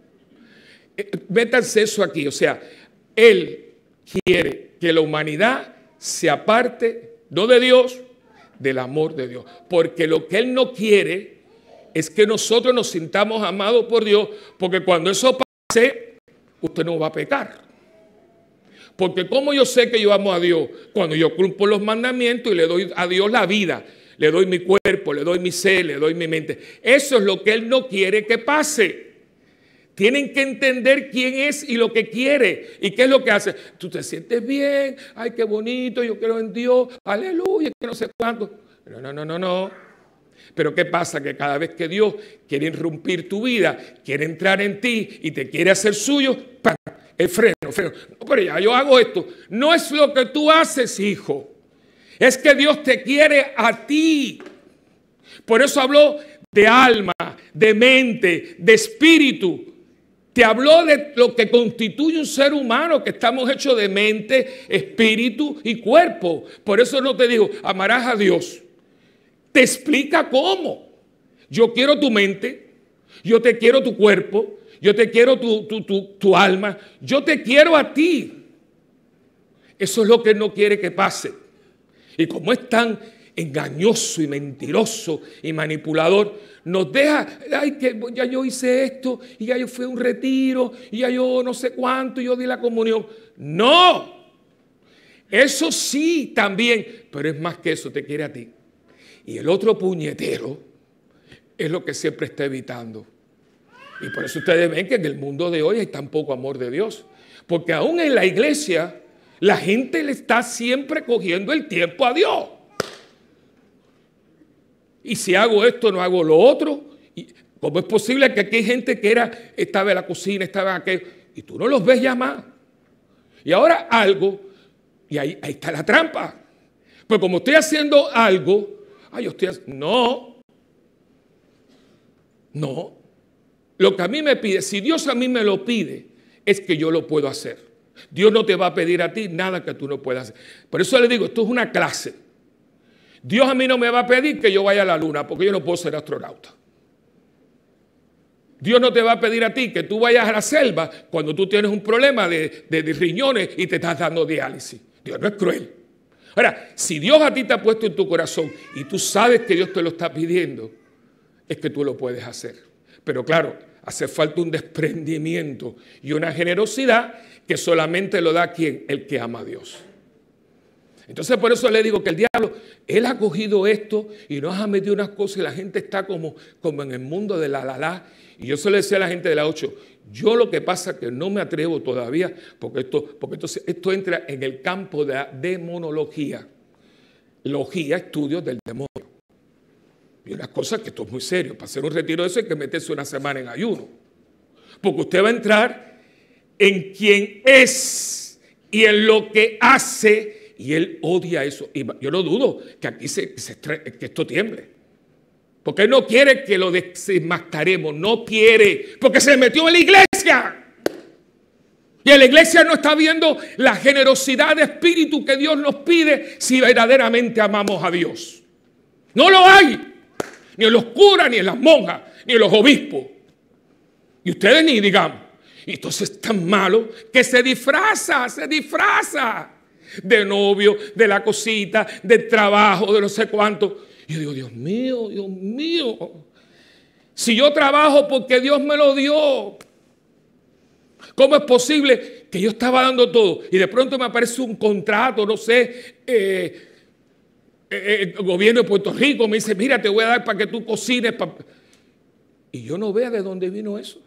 Métanse eso aquí, o sea, Él quiere que la humanidad se aparte, no de Dios, del amor de Dios. Porque lo que Él no quiere es que nosotros nos sintamos amados por Dios, porque cuando eso pase, usted no va a pecar. Porque ¿cómo yo sé que yo amo a Dios? Cuando yo cumplo los mandamientos y le doy a Dios la vida. Le doy mi cuerpo, le doy mi ser, le doy mi mente. Eso es lo que Él no quiere que pase. Tienen que entender quién es y lo que quiere. ¿Y qué es lo que hace? Tú te sientes bien. Ay, qué bonito, yo creo en Dios. Aleluya, que no sé cuánto. No, no, no, no, no. Pero ¿qué pasa? Que cada vez que Dios quiere irrumpir tu vida, quiere entrar en ti y te quiere hacer suyo, ¡pam! El freno, freno. No, pero ya yo hago esto. No es lo que tú haces, hijo. Es que Dios te quiere a ti. Por eso habló de alma, de mente, de espíritu. Te habló de lo que constituye un ser humano, que estamos hechos de mente, espíritu y cuerpo. Por eso no te digo, amarás a Dios. Te explica cómo. Yo quiero tu mente, yo te quiero tu cuerpo, yo te quiero tu, tu, tu, tu alma, yo te quiero a ti. Eso es lo que Él no quiere que pase. Y como es tan engañoso y mentiroso y manipulador, nos deja, ay, que ya yo hice esto, y ya yo fui a un retiro, y ya yo no sé cuánto, y yo di la comunión. No, eso sí también, pero es más que eso, te quiere a ti. Y el otro puñetero es lo que siempre está evitando. Y por eso ustedes ven que en el mundo de hoy hay tan poco amor de Dios. Porque aún en la iglesia, la gente le está siempre cogiendo el tiempo a Dios. Y si hago esto, no hago lo otro. Y ¿cómo es posible que aquí hay gente que era, estaba en la cocina, estaba en aquello, y tú no los ves ya más? Y ahora algo, y ahí, ahí está la trampa. Pues como estoy haciendo algo, Ay, usted, no. No. Lo que a mí me pide, si Dios a mí me lo pide, es que yo lo puedo hacer. Dios no te va a pedir a ti nada que tú no puedas hacer. Por eso le digo, esto es una clase. Dios a mí no me va a pedir que yo vaya a la luna, porque yo no puedo ser astronauta. Dios no te va a pedir a ti que tú vayas a la selva cuando tú tienes un problema de, de, de riñones y te estás dando diálisis. Dios no es cruel. Ahora, si Dios a ti te ha puesto en tu corazón y tú sabes que Dios te lo está pidiendo, es que tú lo puedes hacer. Pero claro, hace falta un desprendimiento y una generosidad que solamente lo da quien, el que ama a Dios. Entonces por eso le digo que el diablo, él ha cogido esto y nos ha metido unas cosas y la gente está como, como en el mundo de la la la. Y yo se lo decía a la gente de la ocho, yo lo que pasa es que no me atrevo todavía, porque esto, porque esto, esto entra en el campo de la demonología. Logía, estudios del demonio. Y unas cosas que esto es muy serio. Para hacer un retiro de eso hay que meterse una semana en ayuno. Porque usted va a entrar en quien es y en lo que hace, y él odia eso. Y yo no dudo que aquí se, se, que esto tiemble. Porque él no quiere que lo desenmascaremos, no quiere, porque se metió en la iglesia. Y en la iglesia no está viendo la generosidad de espíritu que Dios nos pide si verdaderamente amamos a Dios. No lo hay, ni en los curas, ni en las monjas, ni en los obispos. Y ustedes ni digamos. Y entonces es tan malo que se disfraza, se disfraza de novio, de la cosita, del trabajo, de no sé cuánto. Y yo digo, Dios mío, Dios mío, si yo trabajo porque Dios me lo dio, ¿cómo es posible que yo estaba dando todo y de pronto me aparece un contrato, no sé, eh, eh, el gobierno de Puerto Rico me dice, mira, te voy a dar para que tú cocines, pa... y yo no veo de dónde vino eso?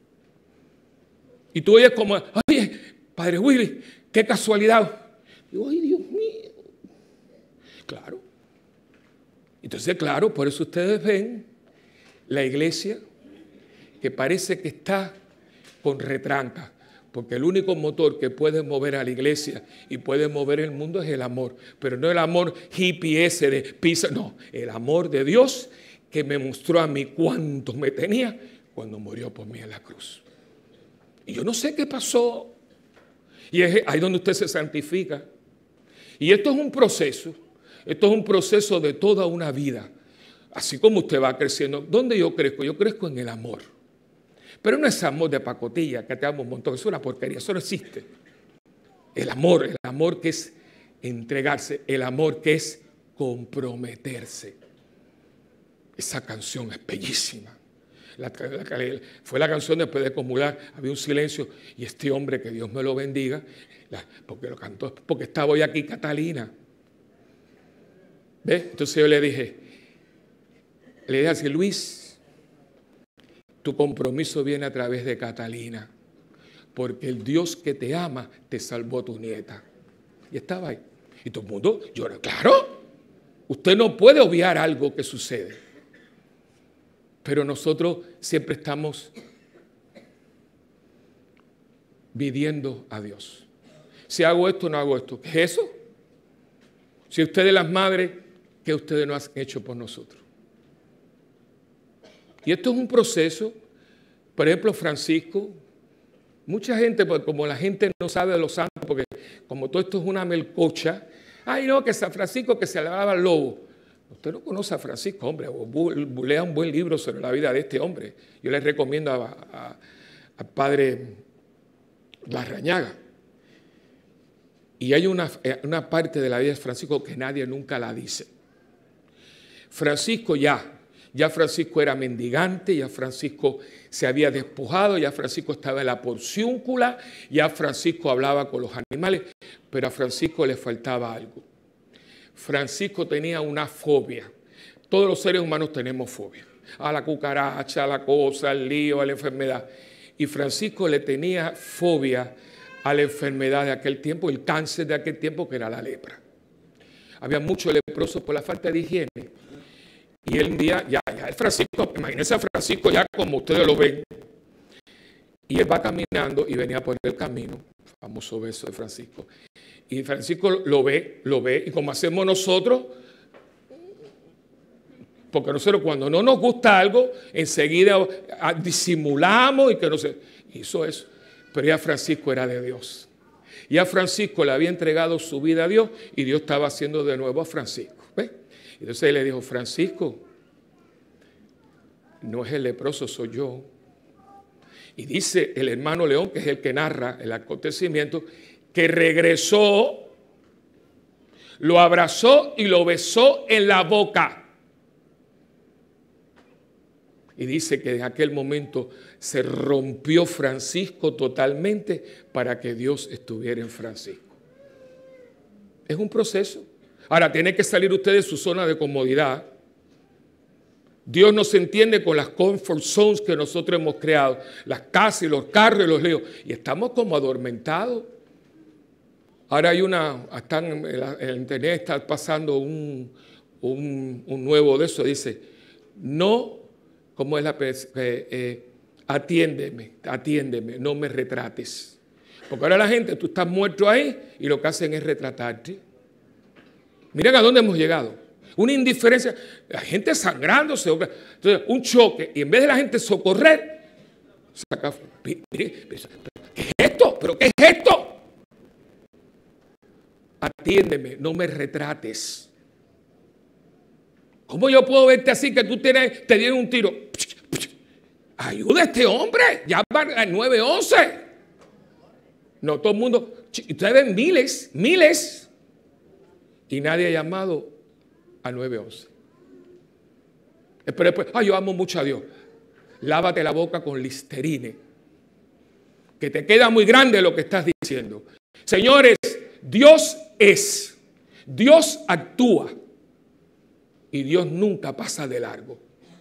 Y tú oyes como, oye, Padre Willy, qué casualidad. Digo, ay, Dios mío. Claro. Entonces, claro, por eso ustedes ven la iglesia que parece que está con retranca, porque el único motor que puede mover a la iglesia y puede mover el mundo es el amor, pero no el amor hippie ese de pizza, no, el amor de Dios que me mostró a mí cuánto me tenía cuando murió por mí en la cruz. Y yo no sé qué pasó, y es ahí donde usted se santifica. Y esto es un proceso. Esto es un proceso de toda una vida. Así como usted va creciendo. ¿Dónde yo crezco? Yo crezco en el amor. Pero no es amor de pacotilla, que te amo un montón. Eso es una porquería. Eso no existe. El amor, el amor que es entregarse. El amor que es comprometerse. Esa canción es bellísima. La, la, fue la canción después de comulgar. Había un silencio. Y este hombre, que Dios me lo bendiga, la, porque lo cantó, porque estaba hoy aquí Catalina. ¿Ves? Entonces yo le dije, le dije así, Luis, tu compromiso viene a través de Catalina, porque el Dios que te ama te salvó a tu nieta. Y estaba ahí. Y todo el mundo llora. Claro, usted no puede obviar algo que sucede. Pero nosotros siempre estamos pidiendo a Dios. Si hago esto, no hago esto. ¿Qué es eso? Si ustedes las madres, ¿qué ustedes no han hecho por nosotros? Y esto es un proceso. Por ejemplo, Francisco, mucha gente, como la gente no sabe de los santos, porque como todo esto es una melcocha, ay no, que San Francisco que se lavaba al lobo. Usted no conoce a Francisco, hombre, o lea un buen libro sobre la vida de este hombre. Yo les recomiendo a, a, al padre Larrañaga. Y hay una, una parte de la vida de Francisco que nadie nunca la dice. Francisco ya, ya Francisco era mendigante, ya Francisco se había despojado, ya Francisco estaba en la porciúncula, ya Francisco hablaba con los animales, pero a Francisco le faltaba algo. Francisco tenía una fobia. Todos los seres humanos tenemos fobia. A la cucaracha, a la cosa, al lío, a la enfermedad. Y Francisco le tenía fobia a la enfermedad de aquel tiempo, el cáncer de aquel tiempo, que era la lepra. Había muchos leprosos por la falta de higiene. Y él un día, ya, ya el Francisco, imagínense a Francisco ya como ustedes lo ven. Y él va caminando y venía por el camino, famoso beso de Francisco. Y Francisco lo ve, lo ve, y como hacemos nosotros, Porque nosotros cuando no nos gusta algo, enseguida disimulamos y que no se hizo eso. Pero ya Francisco era de Dios. Ya Francisco le había entregado su vida a Dios y Dios estaba haciendo de nuevo a Francisco. ¿Ves? Entonces él le dijo, Francisco, no es el leproso, soy yo. Y dice el hermano León, que es el que narra el acontecimiento, que regresó, lo abrazó y lo besó en la boca. Y dice que en aquel momento se rompió Francisco totalmente para que Dios estuviera en Francisco. Es un proceso. Ahora, tiene que salir usted de su zona de comodidad. Dios no se entiende con las comfort zones que nosotros hemos creado, las casas y los carros y los líos. Y estamos como adormentados. Ahora hay una, están en, la, en el internet está pasando un, un, un nuevo de eso. Dice, no, ¿cómo es la? Eh, eh, atiéndeme, atiéndeme, no me retrates. Porque ahora la gente, tú estás muerto ahí y lo que hacen es retratarte. Miren a dónde hemos llegado. Una indiferencia, la gente sangrándose. Entonces, un choque, y en vez de la gente socorrer, saca, mire, ¿qué es esto? ¿Pero qué es esto? Atiéndeme, no me retrates. ¿Cómo yo puedo verte así que tú tienes, te dieron un tiro? Ayuda a este hombre, ya van al nueve once. No, todo el mundo, ustedes ven miles, miles, y nadie ha llamado al nueve once. Pero después, ay, yo amo mucho a Dios. Lávate la boca con Listerine, que te queda muy grande lo que estás diciendo. Señores, Dios es, Dios actúa y Dios nunca pasa de largo.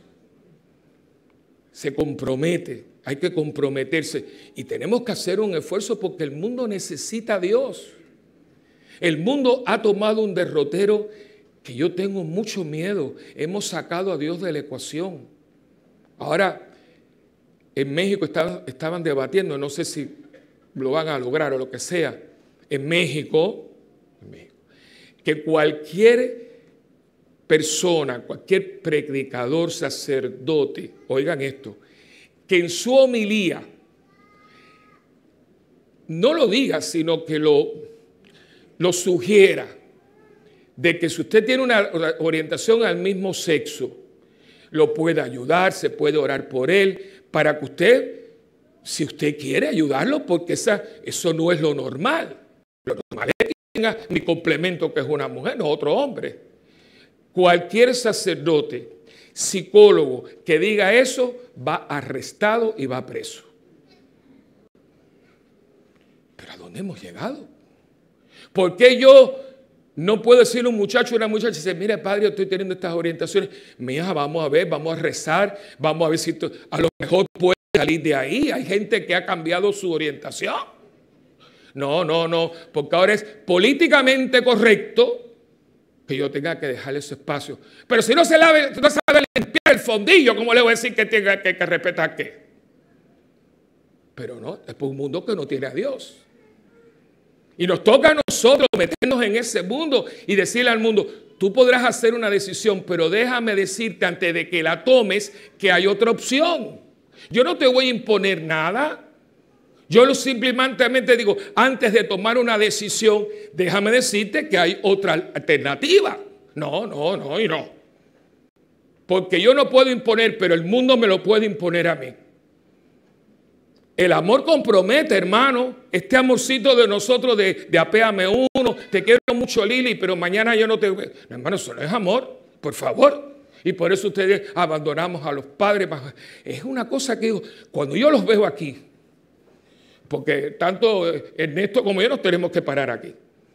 Se compromete, hay que comprometerse y tenemos que hacer un esfuerzo porque el mundo necesita a Dios. El mundo ha tomado un derrotero que yo tengo mucho miedo. Hemos sacado a Dios de la ecuación. Ahora, en México estaban, estaban debatiendo, no sé si lo van a lograr o lo que sea, en México, en México, que cualquier persona, cualquier predicador, sacerdote, oigan esto, que en su homilía no lo diga, sino que lo, lo sugiera, de que si usted tiene una orientación al mismo sexo, lo puede ayudar, se puede orar por él, para que usted, si usted quiere ayudarlo, porque esa, eso no es lo normal. Lo normal es que tenga mi complemento, que es una mujer, no otro hombre. Cualquier sacerdote, psicólogo que diga eso, va arrestado y va preso. ¿Pero a dónde hemos llegado? ¿Por qué yo no puedo decirle a un muchacho o una muchacha, dice, mire padre, yo estoy teniendo estas orientaciones, mi hija, vamos a ver, vamos a rezar, vamos a ver si tú, a lo mejor puede salir de ahí? Hay gente que ha cambiado su orientación. No, no, no, porque ahora es políticamente correcto que yo tenga que dejarle ese espacio. Pero si no se lave, no sabe limpiar el fondillo, ¿cómo le voy a decir que tenga que, que respetar qué? Pero no, es por un mundo que no tiene a Dios. Y nos toca a nosotros meternos en ese mundo y decirle al mundo, tú podrás hacer una decisión, pero déjame decirte antes de que la tomes que hay otra opción. Yo no te voy a imponer nada. Yo simplemente digo, antes de tomar una decisión, déjame decirte que hay otra alternativa. No, no, no y no. Porque yo no puedo imponer, pero el mundo me lo puede imponer a mí. El amor compromete, hermano. Este amorcito de nosotros de, de apéame uno, te quiero mucho, Lili, pero mañana yo no te... No, hermano, eso no es amor, por favor. Y por eso ustedes abandonamos a los padres. Es una cosa que digo, cuando yo los veo aquí, porque tanto Ernesto como yo nos tenemos que parar aquí.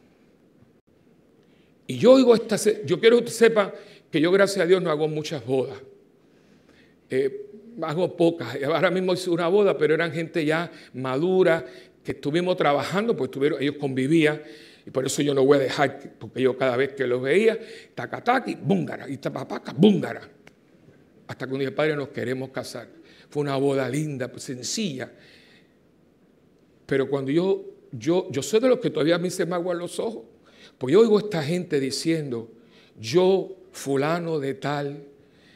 Y yo oigo esta, yo quiero que usted sepa que yo, gracias a Dios, no hago muchas bodas. Eh, hago pocas. Ahora mismo hice una boda, pero eran gente ya madura, que estuvimos trabajando, pues tuvieron, ellos convivían, y por eso yo no voy a dejar, porque yo cada vez que los veía, tacataki, búngara, y tapapaca, búngara. Hasta que un día, padre, nos queremos casar. Fue una boda linda, pues, sencilla. Pero cuando yo, yo, yo soy de los que todavía a mí se me aguan los ojos, porque yo oigo a esta gente diciendo, yo, fulano de tal,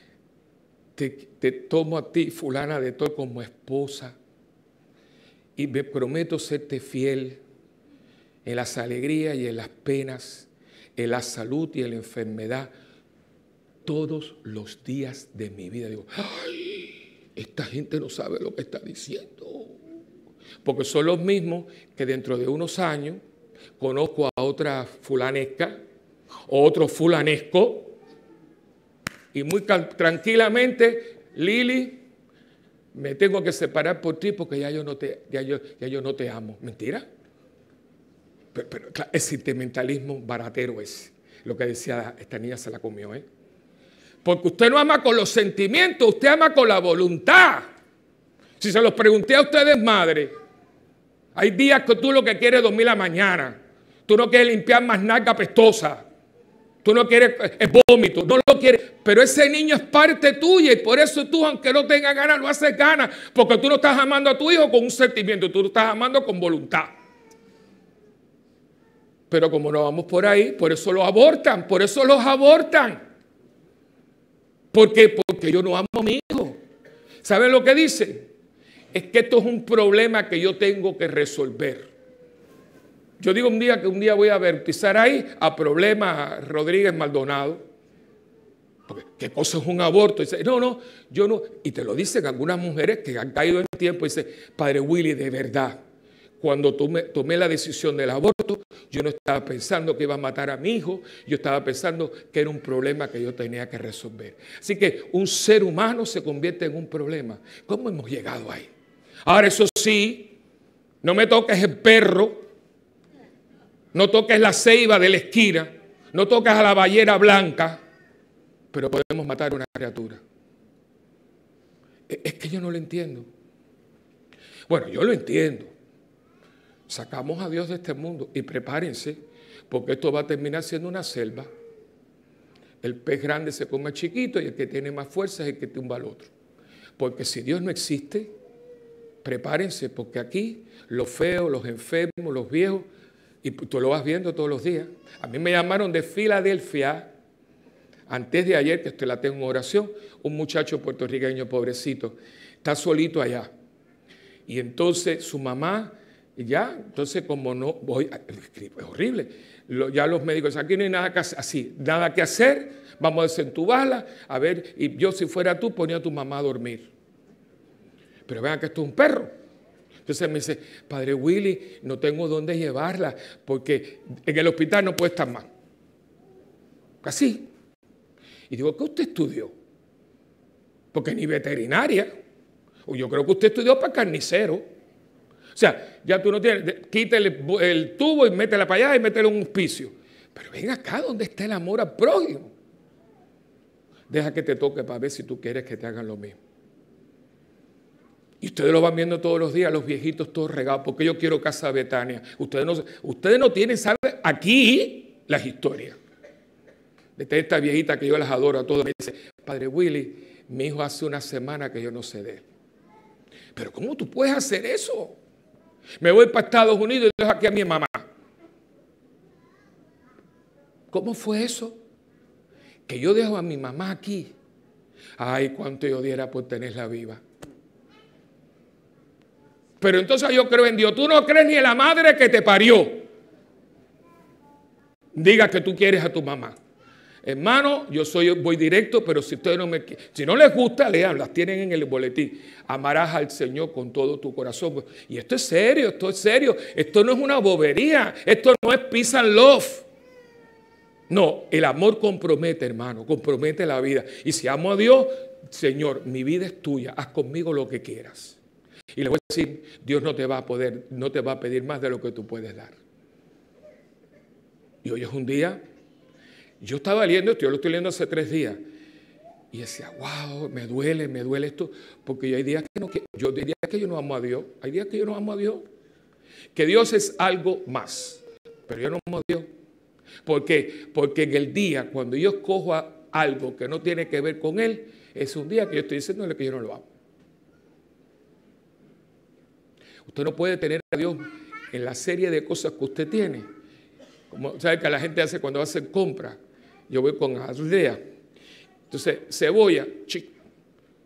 te, te tomo a ti, fulana de todo, como esposa y me prometo serte fiel en las alegrías y en las penas, en la salud y en la enfermedad, todos los días de mi vida. Digo, ¡ay! Esta gente no sabe lo que está diciendo. Porque son los mismos que dentro de unos años conozco a otra fulanesca o otro fulanesco y muy tranquilamente, Lili, me tengo que separar por ti porque ya yo no te, ya yo, ya yo no te amo. ¿Mentira? Pero, pero claro, el sentimentalismo baratero es lo que decía esta niña, se la comió, ¿eh? Porque usted no ama con los sentimientos, usted ama con la voluntad. Si se los pregunté a ustedes, madre, hay días que tú lo que quieres es dormir la mañana. Tú no quieres limpiar más nalga pestosa. Tú no quieres es vómito, no lo quieres. Pero ese niño es parte tuya y por eso tú, aunque no tengas ganas, lo haces ganas. Porque tú no estás amando a tu hijo con un sentimiento, tú lo estás amando con voluntad. Pero como no vamos por ahí, por eso los abortan, por eso los abortan. ¿Por qué? Porque yo no amo a mi hijo. ¿Saben lo que dicen? Es que esto es un problema que yo tengo que resolver. Yo digo un día que un día voy a bautizar ahí a Problema Rodríguez Maldonado. Porque, ¿qué cosa es un aborto? Y dice, no, no, yo no. Y te lo dicen algunas mujeres que han caído en el tiempo y dicen, Padre Willy, de verdad, cuando tomé, tomé la decisión del aborto, yo no estaba pensando que iba a matar a mi hijo, yo estaba pensando que era un problema que yo tenía que resolver. Así que un ser humano se convierte en un problema. ¿Cómo hemos llegado ahí? Ahora, eso sí, no me toques el perro, no toques la ceiba de la esquina, no toques a la ballena blanca, pero podemos matar a una criatura. Es que yo no lo entiendo. Bueno, yo lo entiendo. Sacamos a Dios de este mundo y prepárense, porque esto va a terminar siendo una selva. El pez grande se come al chiquito y el que tiene más fuerza es el que tumba al otro. Porque si Dios no existe, prepárense, porque aquí los feos, los enfermos, los viejos, y tú lo vas viendo todos los días. A mí me llamaron de Filadelfia, antes de ayer, que esto la tengo en oración, un muchacho puertorriqueño pobrecito, está solito allá. Y entonces su mamá... Y ya, entonces como no, voy, es horrible, Lo, ya los médicos dicen, aquí no hay nada que hacer, así, nada que hacer, vamos a desentubarla, a ver, y yo si fuera tú ponía a tu mamá a dormir. Pero vean que esto es un perro. Entonces me dice, Padre Willy, no tengo dónde llevarla, porque en el hospital no puede estar más. Así. Y digo, ¿qué usted estudió? Porque ni veterinaria, o yo creo que usted estudió para carnicero. O sea, ya tú no tienes, quítale el tubo y métela para allá y métele un hospicio. Pero ven acá, ¿dónde está el amor al prójimo? Deja que te toque para ver si tú quieres que te hagan lo mismo. Y ustedes lo van viendo todos los días, los viejitos todos regados, porque yo quiero Casa Betania. Ustedes no, ustedes no tienen, ¿saben? Aquí las historias. De esta viejita que yo las adoro a todos. Me dice, Padre Willy, mi hijo hace una semana que yo no sé de él. Pero ¿cómo tú puedes hacer eso? Me voy para Estados Unidos y dejo aquí a mi mamá. ¿Cómo fue eso? Que yo dejo a mi mamá aquí. Ay, cuánto yo diera por tenerla viva. Pero entonces yo creo en Dios. Tú no crees ni en la madre que te parió. Diga que tú quieres a tu mamá. Hermano, yo soy, voy directo, pero si ustedes no me si no les gusta, lean, las tienen en el boletín. Amarás al Señor con todo tu corazón. Y esto es serio, esto es serio. Esto no es una bobería. Esto no es peace and love. No, el amor compromete, hermano, compromete la vida. Y si amo a Dios, Señor, mi vida es tuya. Haz conmigo lo que quieras. Y le voy a decir, Dios no te va a poder, no te va a pedir más de lo que tú puedes dar. Y hoy es un día. Yo estaba leyendo esto, yo lo estoy leyendo hace tres días. Y decía, wow, me duele, me duele esto. Porque hay días que no, yo diría que yo no amo a Dios. Hay días que yo no amo a Dios. Que Dios es algo más. Pero yo no amo a Dios. ¿Por qué? Porque en el día, cuando yo escojo a algo que no tiene que ver con Él, es un día que yo estoy diciéndole que yo no lo amo. Usted no puede tener a Dios en la serie de cosas que usted tiene. Como sabe que la gente hace cuando va a hacer compras. Yo voy con Aldea. Entonces, cebolla, chic,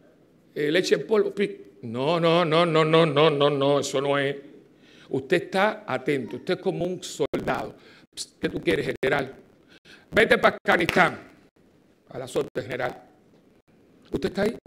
eh, leche en polvo. No, no, no, no, no, no, no, no, eso no es. Usted está atento, usted es como un soldado. ¿Qué tú quieres, general? Vete para Afganistán, a la suerte, general. ¿Usted está ahí?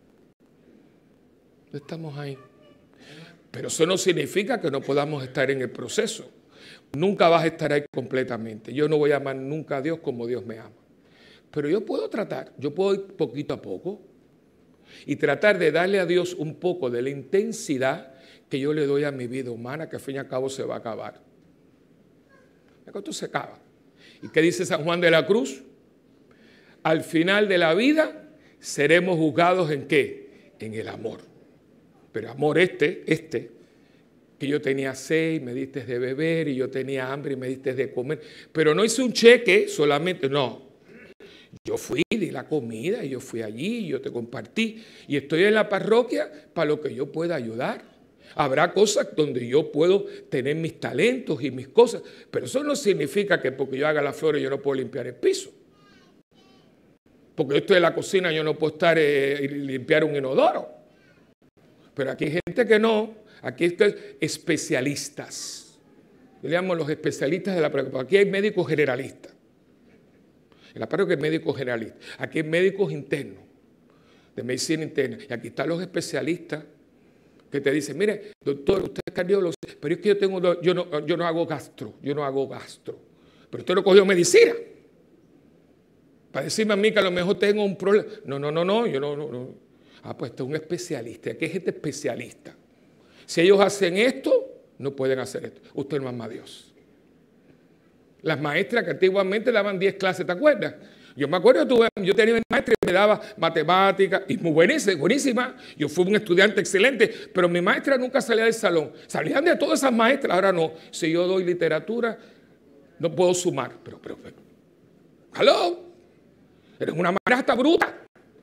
Estamos ahí. Pero eso no significa que no podamos estar en el proceso. Nunca vas a estar ahí completamente. Yo no voy a amar nunca a Dios como Dios me ama. Pero yo puedo tratar, yo puedo ir poquito a poco y tratar de darle a Dios un poco de la intensidad que yo le doy a mi vida humana, que al fin y al cabo se va a acabar. Esto se acaba. ¿Y qué dice San Juan de la Cruz? Al final de la vida seremos juzgados ¿en qué? En el amor. Pero amor este, este, que yo tenía sed y me diste de beber, y yo tenía hambre y me diste de comer. Pero no hice un cheque solamente, no. Yo fui, di la comida, y yo fui allí, y yo te compartí. Y estoy en la parroquia para lo que yo pueda ayudar. Habrá cosas donde yo puedo tener mis talentos y mis cosas, pero eso no significa que porque yo haga las flores yo no puedo limpiar el piso. Porque yo estoy en la cocina, yo no puedo estar eh, y limpiar un inodoro. Pero aquí hay gente que no, aquí hay especialistas. Yo le llamo los especialistas de la parroquia. Aquí hay médicos generalistas. En la parroquia hay médicos generalistas. Aquí hay médicos internos, de medicina interna. Y aquí están los especialistas que te dicen, mire, doctor, usted es cardiólogo, pero es que yo tengo, yo no, yo no hago gastro, yo no hago gastro. Pero usted no cogió medicina. Para decirme a mí que a lo mejor tengo un problema. No, no, no, no, yo no, no, no. Ah, pues usted es un especialista. Aquí hay gente especialista. Si ellos hacen esto, no pueden hacer esto. Usted no ama a Dios. Las maestras que antiguamente daban diez clases, ¿te acuerdas? Yo me acuerdo, tuve, yo tenía una maestra que me daba matemáticas, y muy buenísima, buenísima. Yo fui un estudiante excelente, pero mi maestra nunca salía del salón. Salían de todas esas maestras, ahora no. Si yo doy literatura, no puedo sumar. Pero, pero, pero. ¡Aló! Eres una maestra bruta.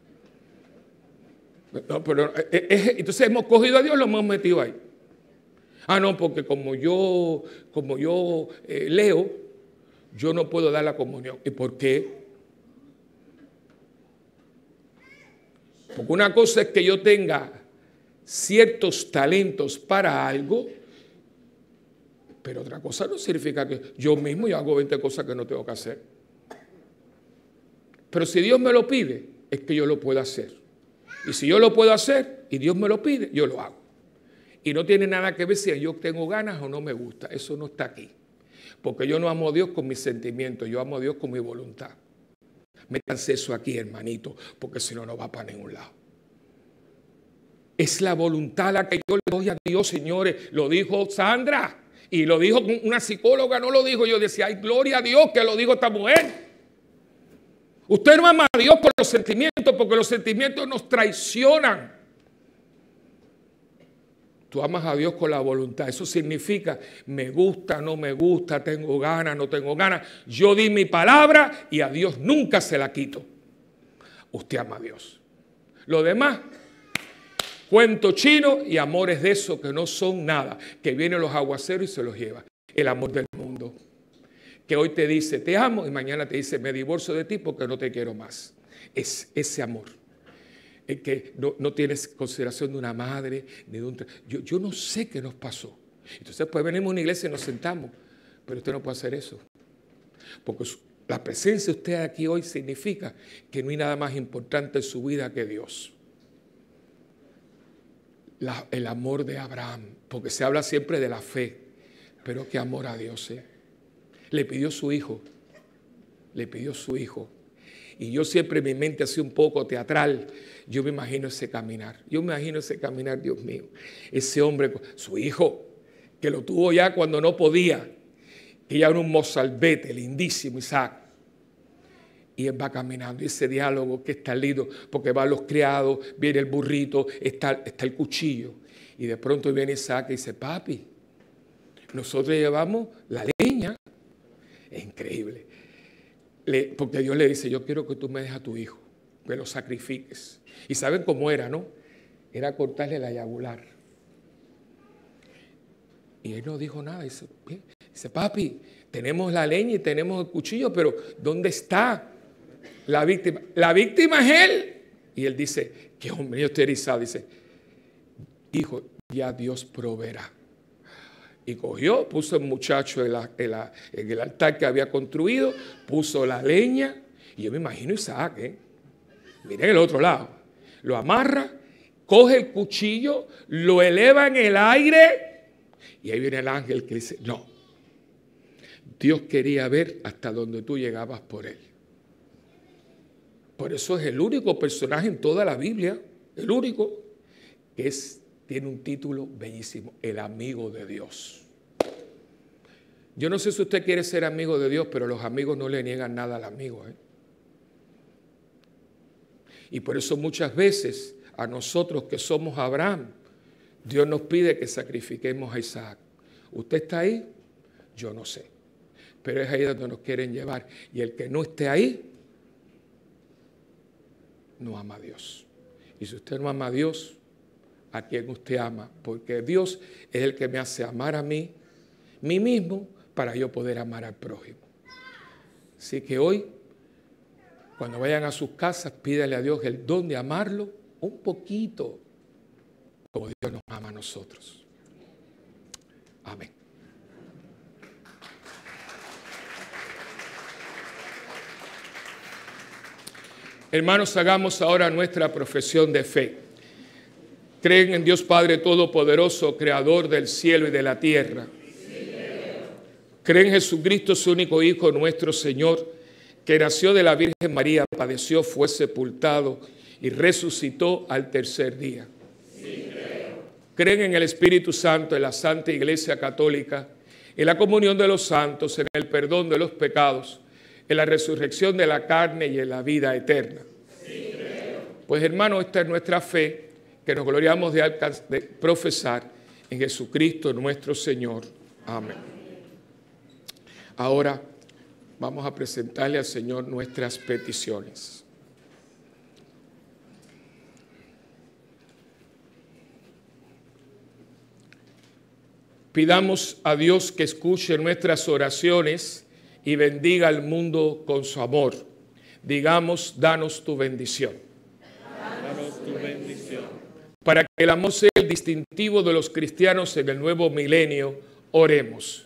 No, pero, es, es, entonces hemos cogido a Dios y lo hemos metido ahí. Ah, no, porque como yo, como yo eh, leo, yo no puedo dar la comunión. ¿Y por qué? Porque una cosa es que yo tenga ciertos talentos para algo, pero otra cosa no significa que yo mismo yo hago veinte cosas que no tengo que hacer. Pero si Dios me lo pide, es que yo lo puedo hacer. Y si yo lo puedo hacer y Dios me lo pide, yo lo hago. Y no tiene nada que ver si yo tengo ganas o no me gusta. Eso no está aquí. Porque yo no amo a Dios con mis sentimientos, yo amo a Dios con mi voluntad. Métanse eso aquí, hermanito, porque si no, no va para ningún lado. Es la voluntad la que yo le doy a Dios, señores. Lo dijo Sandra y lo dijo una psicóloga, no lo dijo yo. Decía, ay, gloria a Dios que lo dijo esta mujer. Usted no ama a Dios con los sentimientos, porque los sentimientos nos traicionan. Tú amas a Dios con la voluntad. Eso significa, me gusta, no me gusta, tengo ganas, no tengo ganas. Yo di mi palabra y a Dios nunca se la quito. Usted ama a Dios. Lo demás, cuento chino y amores de esos que no son nada. Que vienen los aguaceros y se los lleva. El amor del mundo. Que hoy te dice, te amo, y mañana te dice, me divorcio de ti porque no te quiero más. Es ese amor. El que no, no tienes consideración de una madre, ni de un... Yo, yo no sé qué nos pasó. Entonces, pues venimos a una iglesia y nos sentamos. Pero usted no puede hacer eso. Porque su, la presencia de usted aquí hoy significa que no hay nada más importante en su vida que Dios. La, el amor de Abraham. Porque se habla siempre de la fe. Pero qué amor a Dios, ¿eh? Le pidió su hijo. Le pidió su hijo. Y yo siempre en mi mente así un poco teatral, yo me imagino ese caminar. Yo me imagino ese caminar, Dios mío. Ese hombre, su hijo, que lo tuvo ya cuando no podía, que ya era un mozalbete lindísimo, Isaac. Y él va caminando, y ese diálogo que está lindo, porque van los criados, viene el burrito, está, está el cuchillo. Y de pronto viene Isaac y dice, papi, nosotros llevamos la leña. Es increíble. Le, porque Dios le dice, yo quiero que tú me dejes a tu hijo, que lo sacrifiques. Y saben cómo era, ¿no? Era cortarle la yugular. Y él no dijo nada. Dice, dice, papi, tenemos la leña y tenemos el cuchillo, pero ¿dónde está la víctima? La víctima es él. Y él dice, Que hombre, yo estoy erizado. Dice, hijo, ya Dios proveerá. Y cogió, puso el muchacho en, la, en, la, en el altar que había construido, puso la leña. Y yo me imagino Isaac, ¿eh? Miren el otro lado. Lo amarra, coge el cuchillo, lo eleva en el aire. Y ahí viene el ángel que dice, no. Dios quería ver hasta donde tú llegabas por él. Por eso es el único personaje en toda la Biblia, el único, que es, tiene un título bellísimo, el amigo de Dios. Yo no sé si usted quiere ser amigo de Dios, pero los amigos no le niegan nada al amigo, ¿eh? Y por eso muchas veces a nosotros que somos Abraham, Dios nos pide que sacrifiquemos a Isaac. ¿Usted está ahí? Yo no sé. Pero es ahí donde nos quieren llevar. Y el que no esté ahí, no ama a Dios. Y si usted no ama a Dios, ¿a quién usted ama? Porque Dios es el que me hace amar a mí, mí mismo, para yo poder amar al prójimo. Así que hoy, cuando vayan a sus casas, pídale a Dios el don de amarlo un poquito, como Dios nos ama a nosotros. Amén. Hermanos, hagamos ahora nuestra profesión de fe. ¿Creen en Dios Padre Todopoderoso, Creador del cielo y de la tierra? ¿Creen en Jesucristo, su único Hijo, nuestro Señor, que nació de la Virgen María, padeció, fue sepultado y resucitó al tercer día? Sí, creo. ¿Creen en el Espíritu Santo, en la Santa Iglesia Católica, en la comunión de los santos, en el perdón de los pecados, en la resurrección de la carne y en la vida eterna? Sí, creo. Pues hermano, esta es nuestra fe, que nos gloriamos de, de profesar en Jesucristo nuestro Señor. Amén. Ahora vamos a presentarle al Señor nuestras peticiones. Pidamos a Dios que escuche nuestras oraciones y bendiga al mundo con su amor. Digamos, danos tu bendición. Danos tu bendición. Para que el amor sea el distintivo de los cristianos en el nuevo milenio, oremos.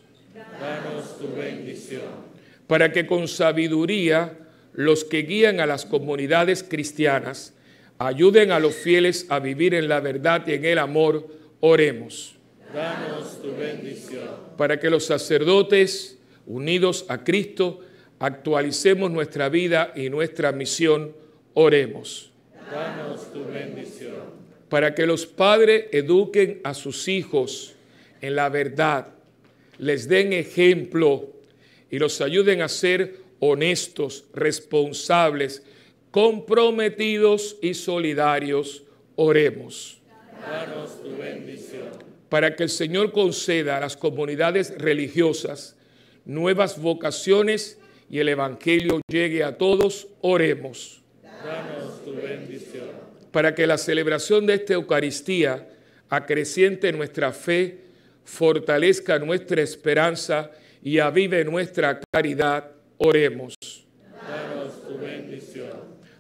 Danos tu bendición. Para que con sabiduría los que guían a las comunidades cristianas ayuden a los fieles a vivir en la verdad y en el amor, oremos. Danos tu bendición. Para que los sacerdotes, unidos a Cristo, actualicemos nuestra vida y nuestra misión, oremos. Danos tu bendición. Para que los padres eduquen a sus hijos en la verdad, les den ejemplo y los ayuden a ser honestos, responsables, comprometidos y solidarios, oremos. Danos tu bendición. Para que el Señor conceda a las comunidades religiosas nuevas vocaciones y el Evangelio llegue a todos, oremos. Danos tu bendición. Para que la celebración de esta Eucaristía acreciente nuestra fe, fortalezca nuestra esperanza y avive nuestra caridad, oremos. Danos tu bendición.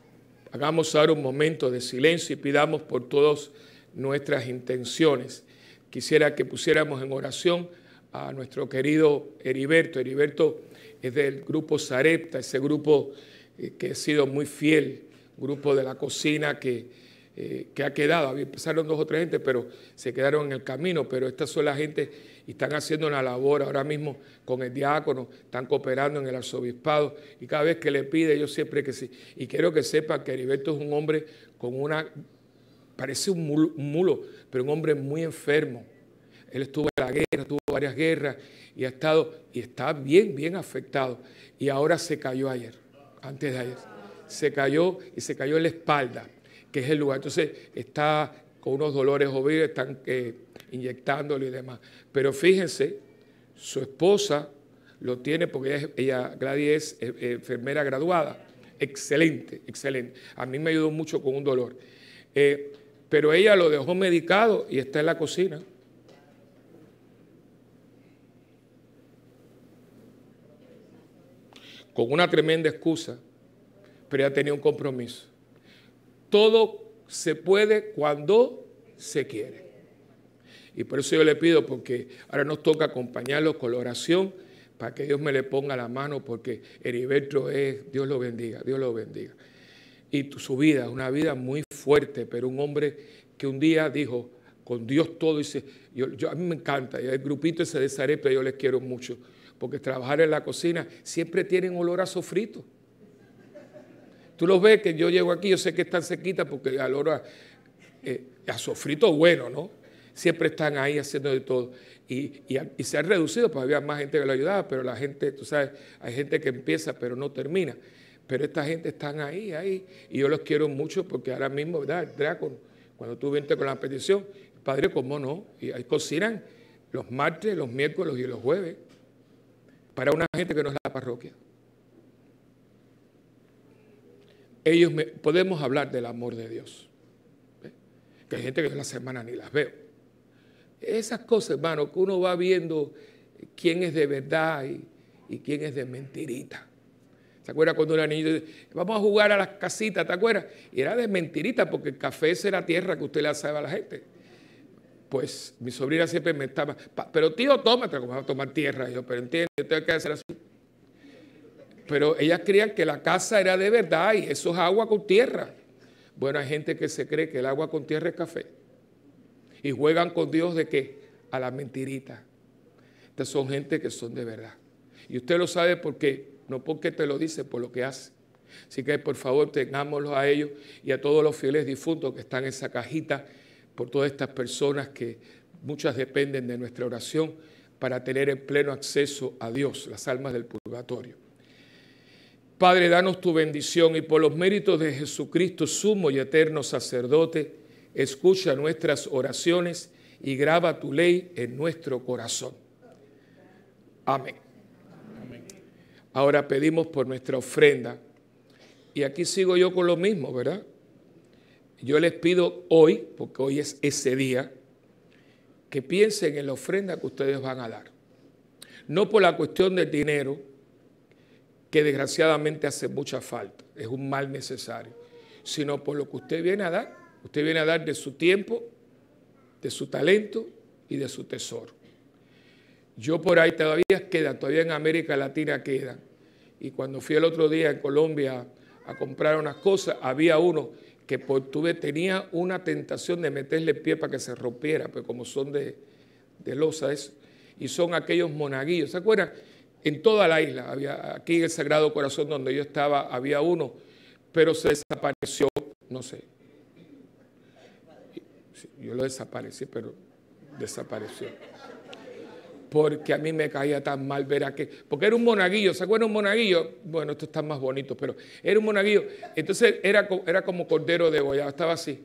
Hagamos ahora un momento de silencio y pidamos por todas nuestras intenciones. Quisiera que pusiéramos en oración a nuestro querido Heriberto. Heriberto es del grupo Sarepta, ese grupo eh, que ha sido muy fiel, grupo de la cocina que, eh, que ha quedado. Empezaron dos o tres gente, pero se quedaron en el camino. Pero estas son la gente y están haciendo una labor ahora mismo con el diácono, están cooperando en el arzobispado. Y cada vez que le pide, yo siempre que sí. Y quiero que sepan que Heriberto es un hombre con una... Parece un mulo, un mulo, pero un hombre muy enfermo. Él estuvo en la guerra, tuvo varias guerras y ha estado y está bien, bien afectado. Y ahora se cayó ayer, antes de ayer. Se cayó y se cayó en la espalda, que es el lugar. Entonces está con unos dolores horribles, están eh, inyectándole y demás. Pero fíjense, su esposa lo tiene porque ella, ella Gladys, es eh, enfermera graduada. Excelente, excelente. A mí me ayudó mucho con un dolor. Eh, Pero ella lo dejó medicado y está en la cocina. Con una tremenda excusa, pero ella tenía un compromiso. Todo se puede cuando se quiere. Y por eso yo le pido, porque ahora nos toca acompañarlos con la oración, para que Dios me le ponga la mano, porque Heriberto es, Dios lo bendiga, Dios lo bendiga. Y tu, su vida es una vida muy fuerte, pero un hombre que un día dijo, con Dios todo, dice, yo, yo, a mí me encanta, y el grupito ese de Sarepta yo les quiero mucho, porque trabajar en la cocina siempre tienen olor a sofrito. Tú los ves que yo llego aquí, yo sé que están sequitas porque al olor a, eh, a sofrito bueno, ¿no? Siempre están ahí haciendo de todo. Y, y, y se han reducido, pues había más gente que lo ayudaba, pero la gente, tú sabes, hay gente que empieza pero no termina. Pero esta gente están ahí, ahí, y yo los quiero mucho porque ahora mismo, ¿verdad? Draco, cuando tú viniste con la petición, Padre, ¿cómo no? Y ahí cocinan los martes, los miércoles y los jueves para una gente que no es la parroquia. Ellos me, podemos hablar del amor de Dios. ¿Ve? Que hay gente que yo en la semana ni las veo. Esas cosas, hermano, que uno va viendo quién es de verdad y, y quién es de mentirita. ¿Se acuerda cuando era niño? Vamos a jugar a las casitas, ¿te acuerdas? Y era de mentirita porque el café esa era tierra que usted le hacía a la gente. Pues mi sobrina siempre me estaba, pero tío, tómate, como va a tomar tierra. Y yo, pero entiende, yo tengo que hacer así. Pero ellas creían que la casa era de verdad y eso es agua con tierra. Bueno, hay gente que se cree que el agua con tierra es café. Y juegan con Dios ¿de qué? A la mentirita. Estas son gente que son de verdad. Y usted lo sabe porque, no porque te lo dice, por lo que hace. Así que por favor tengámoslos a ellos y a todos los fieles difuntos que están en esa cajita, por todas estas personas que muchas dependen de nuestra oración para tener en pleno acceso a Dios, las almas del purgatorio. Padre, danos tu bendición y por los méritos de Jesucristo, sumo y eterno sacerdote, escucha nuestras oraciones y graba tu ley en nuestro corazón. Amén. Amén. Ahora pedimos por nuestra ofrenda. Y aquí sigo yo con lo mismo, ¿verdad? Yo les pido hoy, porque hoy es ese día, que piensen en la ofrenda que ustedes van a dar. No por la cuestión del dinero, que desgraciadamente hace mucha falta, es un mal necesario, sino por lo que usted viene a dar. Usted viene a dar de su tiempo, de su talento y de su tesoro. Yo por ahí todavía quedan, todavía en América Latina quedan. Y cuando fui el otro día en Colombia a comprar unas cosas, había uno que por tuve, tenía una tentación de meterle el pie para que se rompiera, pues como son de, de losa eso. Y son aquellos monaguillos, ¿se acuerdan? En toda la isla, había, aquí en el Sagrado Corazón donde yo estaba, había uno, pero se desapareció, no sé. Yo lo desaparecí, pero desapareció. Porque a mí me caía tan mal ver a que... Porque era un monaguillo, ¿se acuerdan un monaguillo? Bueno, esto está más bonito, pero era un monaguillo. Entonces era, era como cordero degollado, estaba así.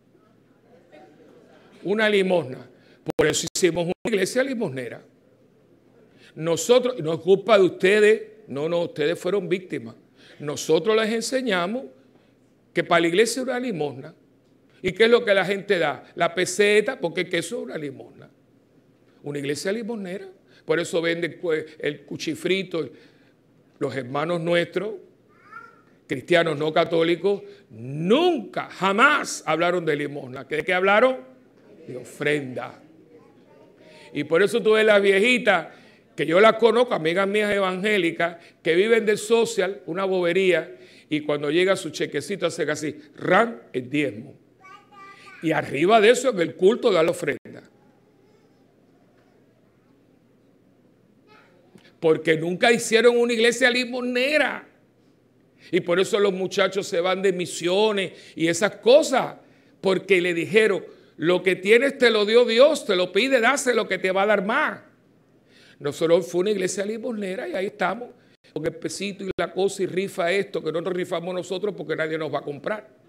Una limosna. Por eso hicimos una iglesia limosnera. Nosotros, no es culpa de ustedes, no, no, ustedes fueron víctimas. Nosotros les enseñamos que para la iglesia es una limosna. ¿Y qué es lo que la gente da? La peseta, porque eso es una limosna. Una iglesia limosnera. Por eso venden el cuchifrito. Los hermanos nuestros, cristianos no católicos, nunca, jamás hablaron de limosna. ¿De qué hablaron? De ofrenda. Y por eso tú ves las viejitas, que yo las conozco, amigas mías evangélicas, que viven del social, una bobería, y cuando llega su chequecito hace así, ran el diezmo. Y arriba de eso, en el culto, da la ofrenda. Porque nunca hicieron una iglesia limosnera. Y por eso los muchachos se van de misiones y esas cosas. Porque le dijeron, lo que tienes te lo dio Dios, te lo pide, dáselo que te va a dar más. Nosotros fue una iglesia limosnera y ahí estamos. Con el pesito y la cosa y rifa esto, que nosotros rifamos nosotros porque nadie nos va a comprar.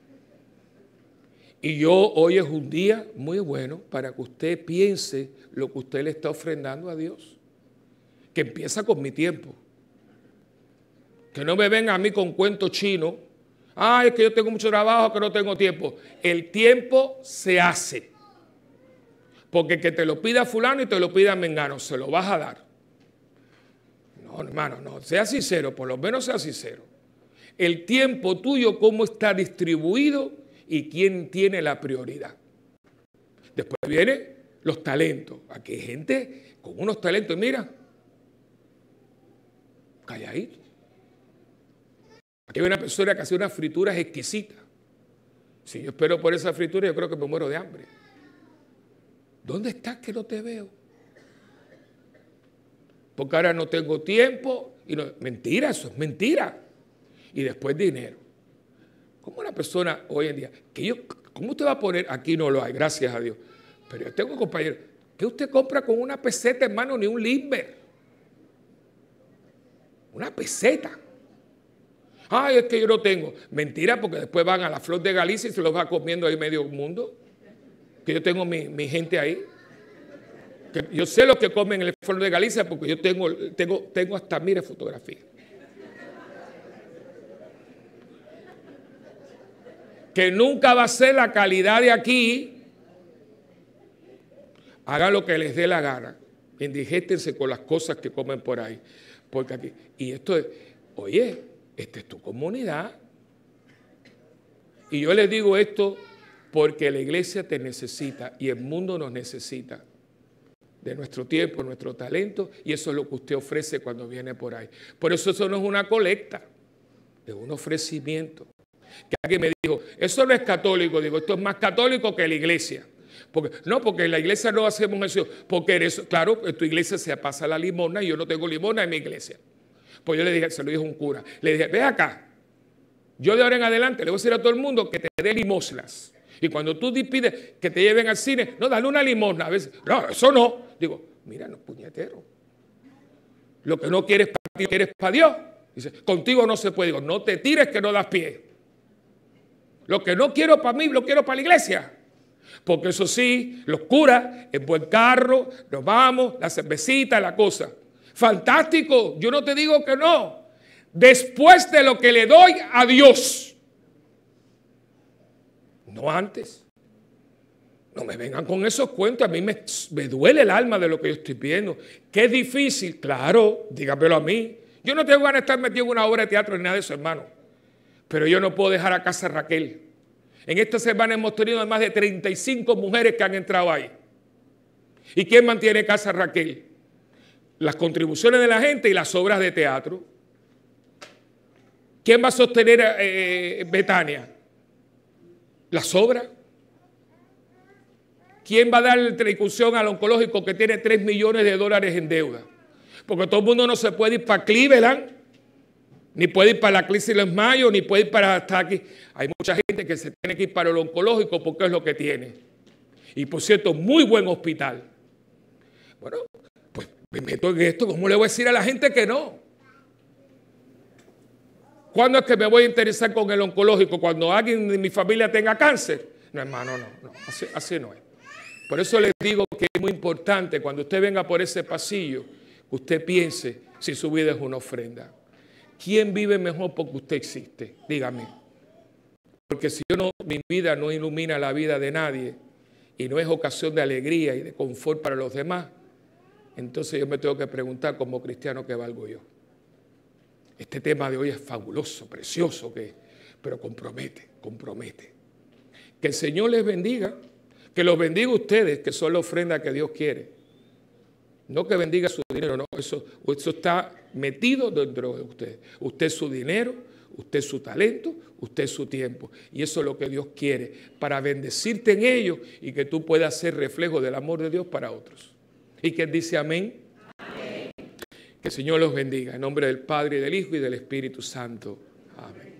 Y yo, hoy es un día muy bueno para que usted piense lo que usted le está ofrendando a Dios. Que empieza con mi tiempo. Que no me venga a mí con cuento chino. Ay, es que yo tengo mucho trabajo, que no tengo tiempo. El tiempo se hace. Porque que te lo pida fulano y te lo pida mengano, se lo vas a dar. No, hermano, no. Sea sincero, por lo menos sea sincero. El tiempo tuyo, cómo está distribuido y quién tiene la prioridad. Después vienen los talentos. Aquí hay gente con unos talentos, mira, calladito. Aquí hay una persona que hace unas frituras exquisitas. Si yo espero por esa fritura, yo creo que me muero de hambre. ¿Dónde estás que no te veo? Porque ahora no tengo tiempo. Y no, mentira, eso es mentira. Y después dinero. ¿Cómo una persona hoy en día, que yo, cómo usted va a poner, aquí no lo hay, gracias a Dios, pero yo tengo compañeros, ¿qué usted compra con una peseta, hermano, ni un limber? Una peseta. Ay, es que yo no tengo. Mentira, porque después van a la Flor de Galicia y se los va comiendo ahí medio mundo. Que yo tengo mi, mi gente ahí. Que yo sé lo que comen en el Flor de Galicia porque yo tengo, tengo, tengo hasta, mire, fotografía. Que nunca va a ser la calidad de aquí. Hagan lo que les dé la gana. Indigéstense con las cosas que comen por ahí. Porque aquí, y esto es, oye, esta es tu comunidad. Y yo les digo esto porque la iglesia te necesita y el mundo nos necesita. De nuestro tiempo, nuestro talento, y eso es lo que usted ofrece cuando viene por ahí. Por eso eso no es una colecta, es un ofrecimiento. Que alguien me dijo, eso no es católico. Digo, esto es más católico que la iglesia. Porque, no, porque en la iglesia no hacemos eso. Porque eres, claro, en tu iglesia se pasa la limosna y yo no tengo limosna en mi iglesia. Pues yo le dije, se lo dijo un cura, le dije, ve acá, yo de ahora en adelante le voy a decir a todo el mundo que te dé limosnas. Y cuando tú pides que te lleven al cine, no, dale una limosna. A veces, no, eso no. Digo, mira, no, puñetero. Lo que no quieres para ti, quieres para Dios. Dice, contigo no se puede. Digo, no te tires que no das pie. Lo que no quiero para mí, lo quiero para la iglesia. Porque eso sí, los curas, en buen carro, nos vamos, la cervecita, la cosa. Fantástico, yo no te digo que no. Después de lo que le doy a Dios. No antes. No me vengan con esos cuentos. A mí me, me duele el alma de lo que yo estoy viendo. Que es difícil, claro, dígamelo a mí. Yo no tengo ganas de estar metido en una obra de teatro ni nada de eso, hermano. Pero yo no puedo dejar a Casa Raquel. En esta semana hemos tenido más de treinta y cinco mujeres que han entrado ahí. ¿Y quién mantiene Casa Raquel? Las contribuciones de la gente y las obras de teatro. ¿Quién va a sostener eh, Betania? Las obras. ¿Quién va a dar la discusión al oncológico que tiene tres millones de dólares en deuda? Porque todo el mundo no se puede ir para Cleveland, ni puede ir para la crisis de Mayo, ni puede ir para hasta aquí. Hay mucha gente que se tiene que ir para el oncológico porque es lo que tiene. Y por cierto, muy buen hospital. Bueno, pues me meto en esto. ¿Cómo le voy a decir a la gente que no? ¿Cuándo es que me voy a interesar con el oncológico? ¿Cuando alguien de mi familia tenga cáncer? No, hermano, no. no así, así no es. Por eso les digo que es muy importante cuando usted venga por ese pasillo, que usted piense si su vida es una ofrenda. ¿Quién vive mejor porque usted existe? Dígame. Porque si yo no, mi vida no ilumina la vida de nadie y no es ocasión de alegría y de confort para los demás, entonces yo me tengo que preguntar como cristiano qué valgo yo. Este tema de hoy es fabuloso, precioso, que, pero compromete, compromete. Que el Señor les bendiga, que los bendiga a ustedes, que son la ofrenda que Dios quiere. No que bendiga su dinero, no, eso, eso está metido dentro de usted. Usted es su dinero, usted es su talento, usted es su tiempo. Y eso es lo que Dios quiere, para bendecirte en ello y que tú puedas ser reflejo del amor de Dios para otros. ¿Y que dice amén? Amén. Que el Señor los bendiga. En nombre del Padre, y del Hijo, y del Espíritu Santo. Amén.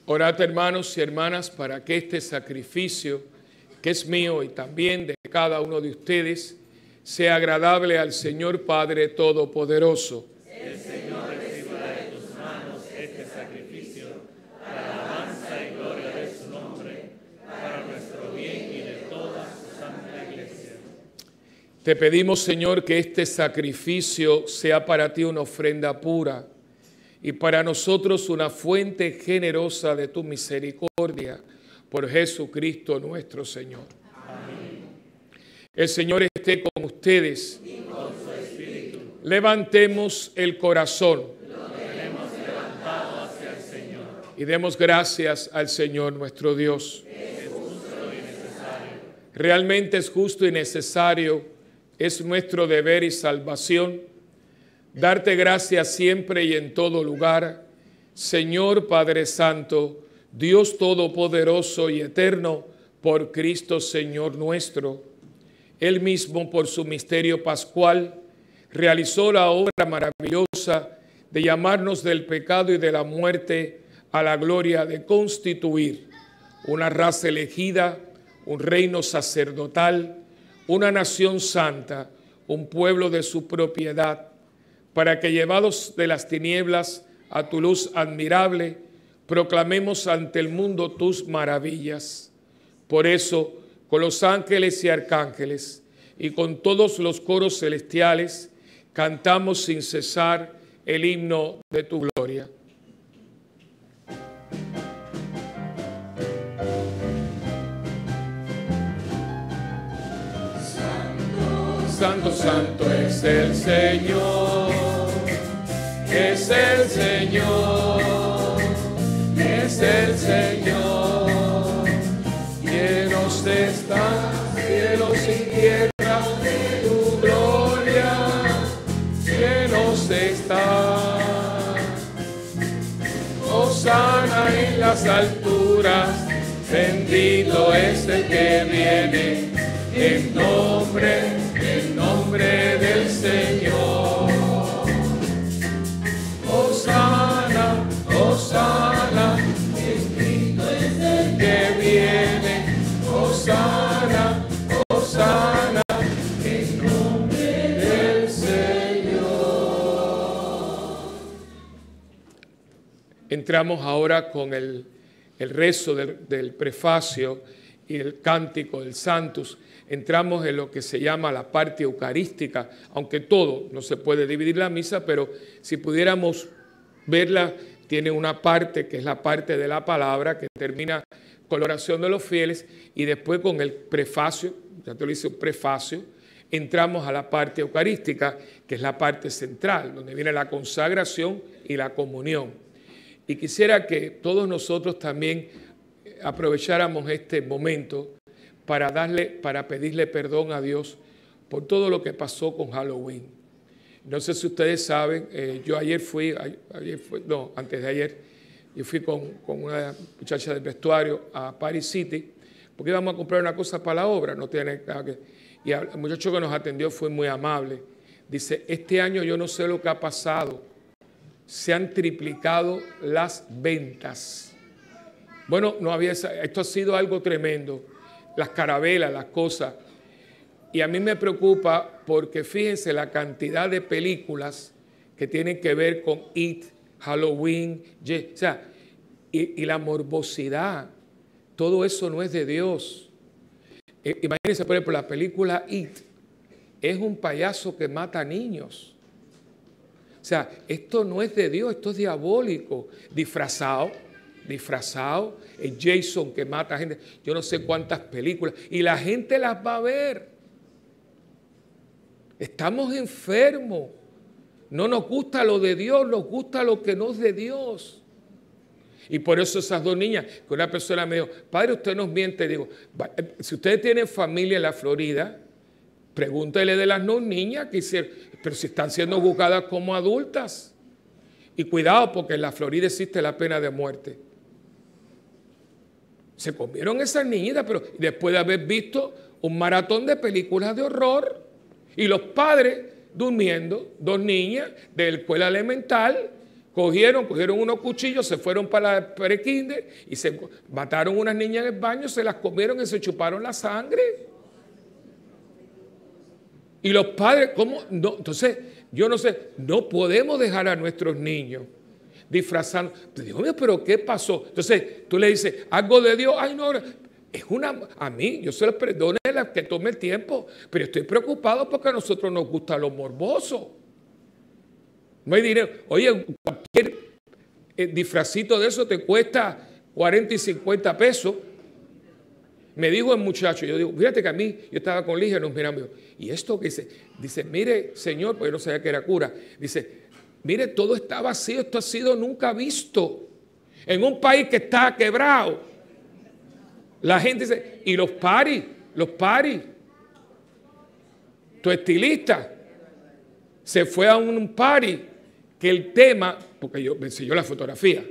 Orad, hermanos y hermanas, para que este sacrificio, que es mío y también de cada uno de ustedes, sea agradable al Señor Padre Todopoderoso. El Señor reciba de tus manos este sacrificio para alabanza y gloria de su nombre, para nuestro bien y de toda su santa iglesia. Te pedimos, Señor, que este sacrificio sea para ti una ofrenda pura y para nosotros una fuente generosa de tu misericordia, por Jesucristo nuestro Señor. Amén. El Señor esté con ustedes. Y con su espíritu. Levantemos el corazón. Lo tenemos levantado hacia el Señor. Y demos gracias al Señor nuestro Dios. Es justo y necesario. Realmente es justo y necesario, es nuestro deber y salvación darte gracias siempre y en todo lugar, Señor Padre Santo, Dios Todopoderoso y Eterno, por Cristo Señor nuestro. Él mismo, por su misterio pascual, realizó la obra maravillosa de llamarnos del pecado y de la muerte a la gloria de constituir una raza elegida, un reino sacerdotal, una nación santa, un pueblo de su propiedad, para que llevados de las tinieblas a tu luz admirable, proclamemos ante el mundo tus maravillas. Por eso, con los ángeles y arcángeles y con todos los coros celestiales, cantamos sin cesar el himno de tu gloria. Santo, santo es el Señor, es el Señor, es el Señor. Llenos están cielos y tierra de tu gloria, llenos están. Hosana en las alturas, bendito es el que viene en nombre, en nombre del Señor. Hosana, Hosana, bendito es el que viene. Hosana, Hosana, en nombre del Señor. Entramos ahora con el, el rezo del, del prefacio y el cántico del Santus. Entramos en lo que se llama la parte eucarística, aunque todo no se puede dividir la misa, pero si pudiéramos verla, tiene una parte que es la parte de la palabra, que termina con la oración de los fieles, y después con el prefacio, ya te lo hice un prefacio, entramos a la parte eucarística, que es la parte central, donde viene la consagración y la comunión. Y quisiera que todos nosotros también aprovecháramos este momento para darle, para pedirle perdón a Dios por todo lo que pasó con Halloween. No sé si ustedes saben, eh, yo ayer fui, ayer fui, no, antes de ayer, yo fui con, con una muchacha del vestuario a Paris City, porque íbamos a comprar una cosa para la obra, no tiene nada que... Y el muchacho que nos atendió fue muy amable. Dice, este año yo no sé lo que ha pasado, se han triplicado las ventas. Bueno, no había, esto ha sido algo tremendo. Las carabelas, las cosas. Y a mí me preocupa porque fíjense la cantidad de películas que tienen que ver con It, Halloween, o sea, y, y la morbosidad. Todo eso no es de Dios. Eh, imagínense, por ejemplo, la película It es un payaso que mata niños. O sea, esto no es de Dios, esto es diabólico, disfrazado. disfrazado, el Jason que mata gente, yo no sé cuántas películas, y la gente las va a ver. Estamos enfermos, no nos gusta lo de Dios, nos gusta lo que no es de Dios. Y por eso esas dos niñas, que una persona me dijo, padre, usted nos miente, digo, si ustedes tienen familia en la Florida, pregúntele de las dos niñas que hicieron, pero si están siendo juzgadas como adultas. Y cuidado, porque en la Florida existe la pena de muerte. Se comieron esas niñitas, pero después de haber visto un maratón de películas de horror y los padres durmiendo, dos niñas de la escuela elemental, Cogieron, cogieron unos cuchillos, se fueron para la prekinder y se mataron unas niñas en el baño, se las comieron y se chuparon la sangre. Y los padres, ¿cómo? No, entonces, yo no sé, no podemos dejar a nuestros niños disfrazando. Dios mío, pero ¿qué pasó? Entonces, tú le dices, algo de Dios, ay no, es una, a mí, yo se los perdone la que tome el tiempo, pero estoy preocupado porque a nosotros nos gusta lo morboso. No hay dinero. Oye, cualquier eh, disfrazito de eso te cuesta cuarenta y cincuenta pesos. Me dijo el muchacho, yo digo, fíjate que a mí, yo estaba con Ligia, nos miramos, ¿y esto qué dice? Dice, mire, señor, pues yo no sabía que era cura. Dice, mire, todo está vacío, esto ha sido nunca visto. En un país que está quebrado. La gente dice, y los paris, los paris. Tu estilista se fue a un party que el tema, porque yo me enseñó la fotografía,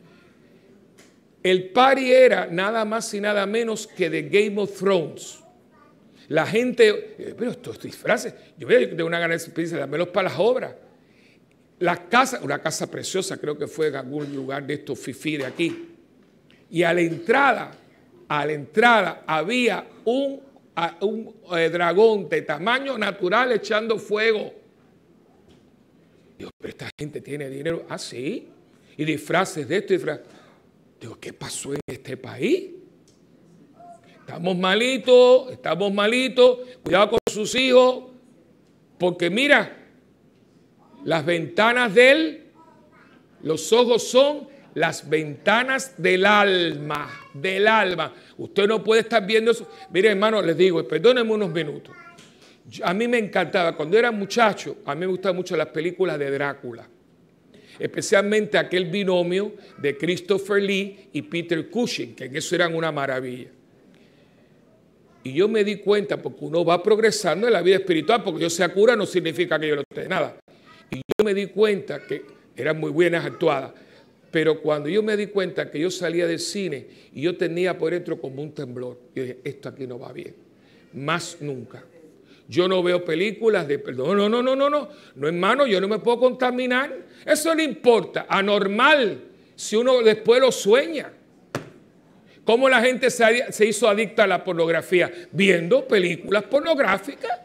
el party era nada más y nada menos que de Game of Thrones. La gente, pero estos disfraces, yo veo de una gana de dámelos para las obras. La casa, una casa preciosa, creo que fue en algún lugar de estos fifí de aquí. Y a la entrada, a la entrada había un, un eh, dragón de tamaño natural echando fuego. Digo, pero esta gente tiene dinero. Ah, sí. Y disfraces de esto y disfraces. Digo, ¿qué pasó en este país? Estamos malitos, estamos malitos. Cuidado con sus hijos. Porque mira, las ventanas de él, los ojos son las ventanas del alma. Del alma. Usted no puede estar viendo eso. Mire, hermano, les digo, perdónenme unos minutos. A mí me encantaba, cuando era muchacho, a mí me gustaban mucho las películas de Drácula. Especialmente aquel binomio de Christopher Lee y Peter Cushing, que en eso eran una maravilla. Y yo me di cuenta, porque uno va progresando en la vida espiritual, porque yo sea cura no significa que yo no tenga nada. Y yo me di cuenta que eran muy buenas actuadas, pero cuando yo me di cuenta que yo salía del cine y yo tenía por dentro como un temblor, yo dije, esto aquí no va bien, más nunca. Yo no veo películas de perdón. No, no, no, no, no. No, hermano, yo no me puedo contaminar. Eso no importa. Anormal. Si uno después lo sueña. ¿Cómo la gente se, se hizo adicta a la pornografía? Viendo películas pornográficas.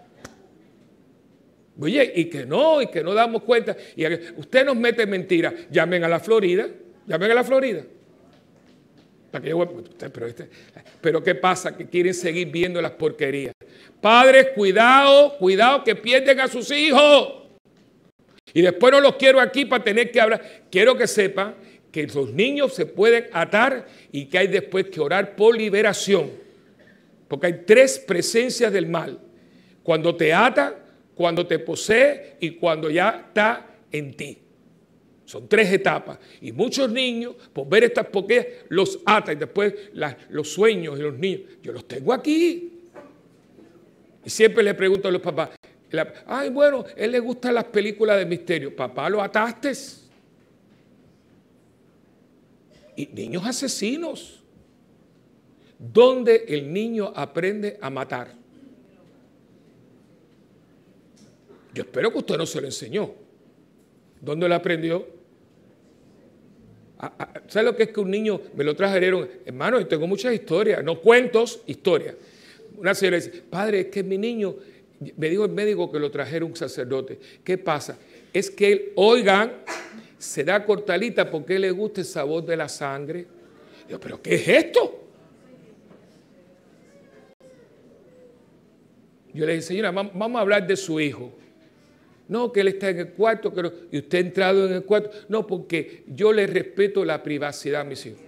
Oye, y que no, y que no damos cuenta. Y usted nos mete mentiras. Llamen a la Florida. Llamen a la Florida. Para que yo, pero, este, pero ¿qué pasa? Que quieren seguir viendo las porquerías. Padres, cuidado, cuidado que pierden a sus hijos. Y después no los quiero aquí para tener que hablar. Quiero que sepan que los niños se pueden atar y que hay después que orar por liberación. Porque hay tres presencias del mal. Cuando te ata, cuando te posee y cuando ya está en ti. Son tres etapas. Y muchos niños, por ver estas porquerías, los atan. Y después las, los sueños de los niños. Yo los tengo aquí. Y siempre le pregunto a los papás, la, ay, bueno, él le gustan las películas de misterio. Papá, ¿lo ataste? Y niños asesinos. ¿Dónde el niño aprende a matar? Yo espero que usted no se lo enseñó. ¿Dónde lo aprendió? ¿Sabe lo que es que un niño me lo trajeron? Hermano, yo tengo muchas historias, no cuentos, historias. Una señora dice, padre, es que mi niño, me dijo el médico que lo trajeron un sacerdote. ¿Qué pasa? Es que él, oigan, se da cortalita porque le gusta el sabor de la sangre. Digo, ¿pero qué es esto? Yo le dije, señora, vamos a hablar de su hijo. No, que él está en el cuarto, pero, y usted ha entrado en el cuarto. No, porque yo le respeto la privacidad a mis hijos.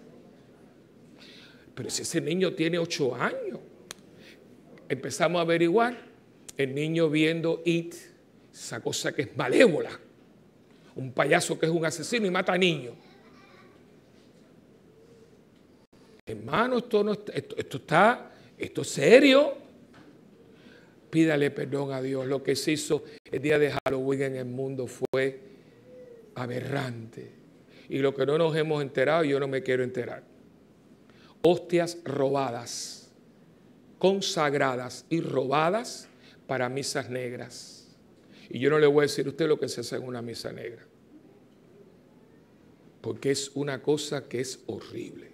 Pero si ese niño tiene ocho años. Empezamos a averiguar, el niño viendo It, esa cosa que es malévola, un payaso que es un asesino y mata a niños. Hermano, esto, no, esto, esto está, esto es serio. Pídale perdón a Dios. Lo que se hizo el día de Halloween en el mundo fue aberrante. Y lo que no nos hemos enterado, yo no me quiero enterar. Hostias robadas. Consagradas y robadas para misas negras. Y yo no le voy a decir a usted lo que se hace en una misa negra. porque es una cosa que es horrible.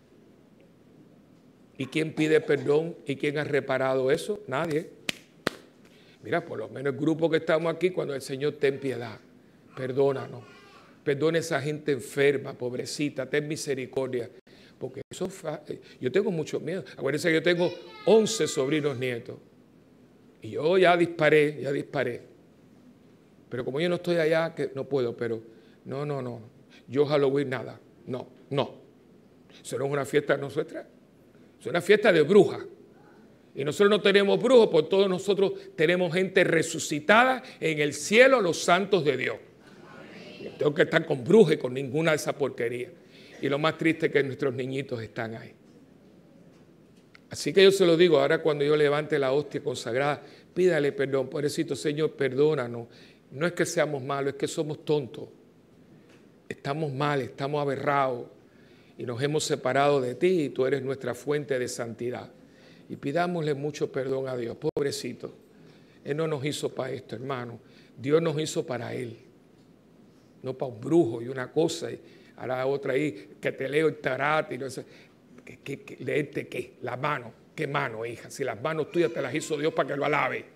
¿Y quién pide perdón y quién ha reparado eso? Nadie. Mira, por lo menos el grupo que estamos aquí, cuando el Señor ten piedad, perdónanos, perdona a esa gente enferma, pobrecita, ten misericordia, porque eso, yo tengo mucho miedo. Acuérdense que yo tengo once sobrinos nietos, y yo ya disparé, ya disparé, pero como yo no estoy allá, que no puedo, pero no, no, no, yo Halloween nada, no, no, eso no es una fiesta nuestra, es una fiesta de brujas. Y nosotros no tenemos brujos, por todos nosotros tenemos gente resucitada en el cielo, los santos de Dios. No tengo que estar con brujas y con ninguna de esas porquerías. Y lo más triste es que nuestros niñitos están ahí. Así que yo se lo digo, ahora cuando yo levante la hostia consagrada, pídale perdón, pobrecito Señor, perdónanos. No es que seamos malos, es que somos tontos. Estamos mal, estamos aberrados y nos hemos separado de ti y tú eres nuestra fuente de santidad. Y pidámosle mucho perdón a Dios, pobrecito. Él no nos hizo para esto, hermano. Dios nos hizo para Él. No para un brujo y una cosa. Y a la otra ahí, que te leo el tarot y no sé. ¿Qué, qué, qué, leerte qué? La mano. ¿Qué mano, hija? Si las manos tuyas te las hizo Dios para que lo alabe.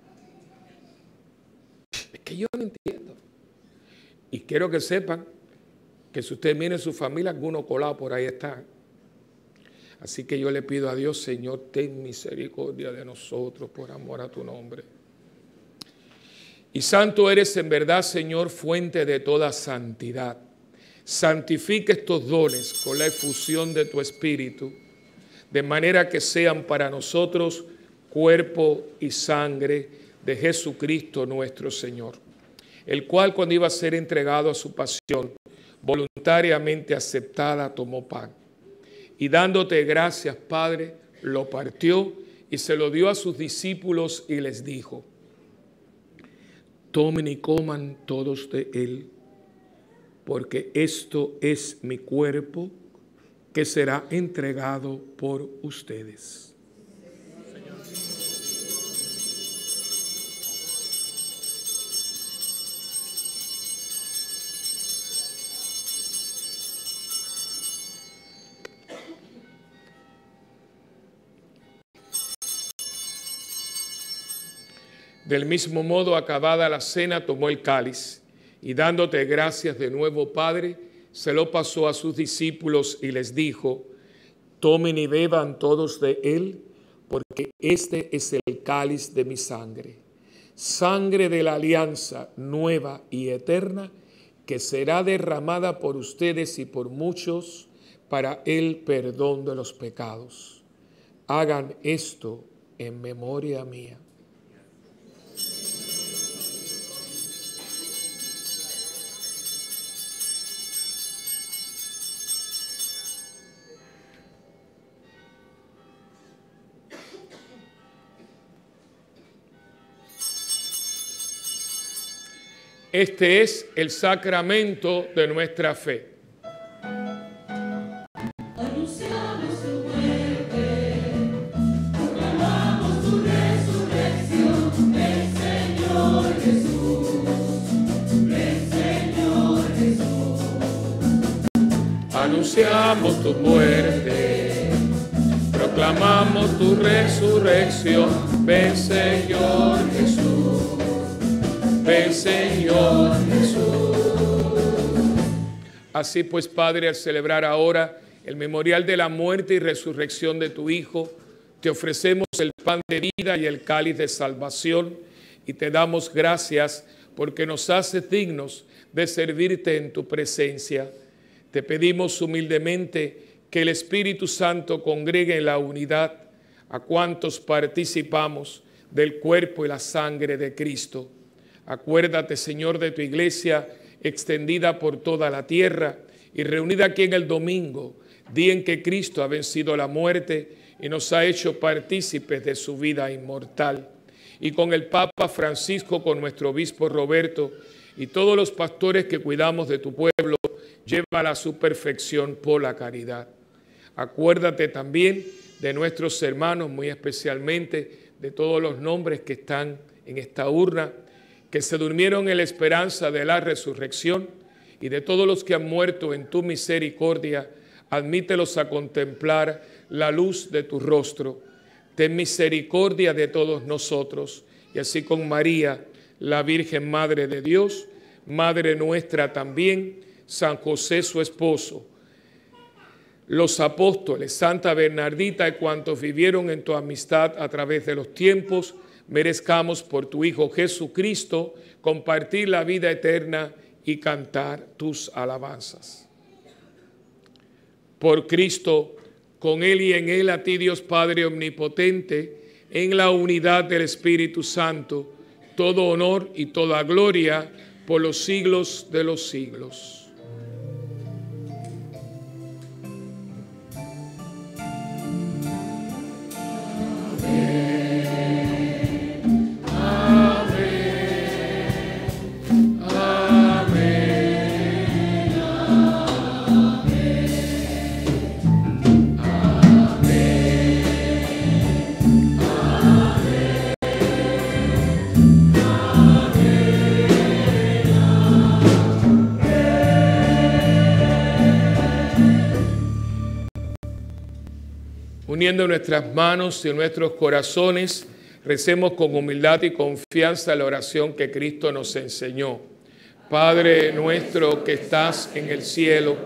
Es que yo no entiendo. Y quiero que sepan que si ustedes miren su familia, alguno colado por ahí está. Así que yo le pido a Dios, Señor, ten misericordia de nosotros por amor a tu nombre. Y santo eres en verdad, Señor, fuente de toda santidad. Santifica estos dones con la efusión de tu Espíritu, de manera que sean para nosotros cuerpo y sangre de Jesucristo nuestro Señor, el cual cuando iba a ser entregado a su pasión, voluntariamente aceptada, tomó pan. Y dándote gracias, Padre, lo partió y se lo dio a sus discípulos y les dijo: tomen y coman todos de él, porque esto es mi cuerpo que será entregado por ustedes. Del mismo modo, acabada la cena, tomó el cáliz y dándote gracias de nuevo, Padre, se lo pasó a sus discípulos y les dijo: tomen y beban todos de él, porque este es el cáliz de mi sangre, sangre de la alianza nueva y eterna, que será derramada por ustedes y por muchos para el perdón de los pecados. Hagan esto en memoria mía. Este es el sacramento de nuestra fe. Anunciamos tu muerte, proclamamos tu resurrección. Ven, Señor Jesús, ven, Señor Jesús. Anunciamos tu muerte, proclamamos tu resurrección. Ven, Señor Jesús. Ven, Señor Jesús. Así pues, Padre, al celebrar ahora el memorial de la muerte y resurrección de tu Hijo, te ofrecemos el pan de vida y el cáliz de salvación y te damos gracias porque nos haces dignos de servirte en tu presencia. Te pedimos humildemente que el Espíritu Santo congregue en la unidad a cuantos participamos del cuerpo y la sangre de Cristo. Acuérdate, Señor, de tu iglesia extendida por toda la tierra y reunida aquí en el domingo, día en que Cristo ha vencido la muerte y nos ha hecho partícipes de su vida inmortal. Y con el Papa Francisco, con nuestro obispo Roberto y todos los pastores que cuidamos de tu pueblo, llévala a su perfección por la caridad. Acuérdate también de nuestros hermanos, muy especialmente de todos los nombres que están en esta urna, que se durmieron en la esperanza de la resurrección y de todos los que han muerto en tu misericordia, admítelos a contemplar la luz de tu rostro. Ten misericordia de todos nosotros, y así con María, la Virgen Madre de Dios, Madre nuestra también, San José su esposo, los apóstoles, Santa Bernardita y cuantos vivieron en tu amistad a través de los tiempos, merezcamos por tu Hijo Jesucristo compartir la vida eterna y cantar tus alabanzas. Por Cristo, con Él y en Él, a ti Dios Padre Omnipotente, en la unidad del Espíritu Santo, todo honor y toda gloria por los siglos de los siglos. Uniendo nuestras manos y nuestros corazones, recemos con humildad y confianza la oración que Cristo nos enseñó. Padre nuestro que estás en el cielo,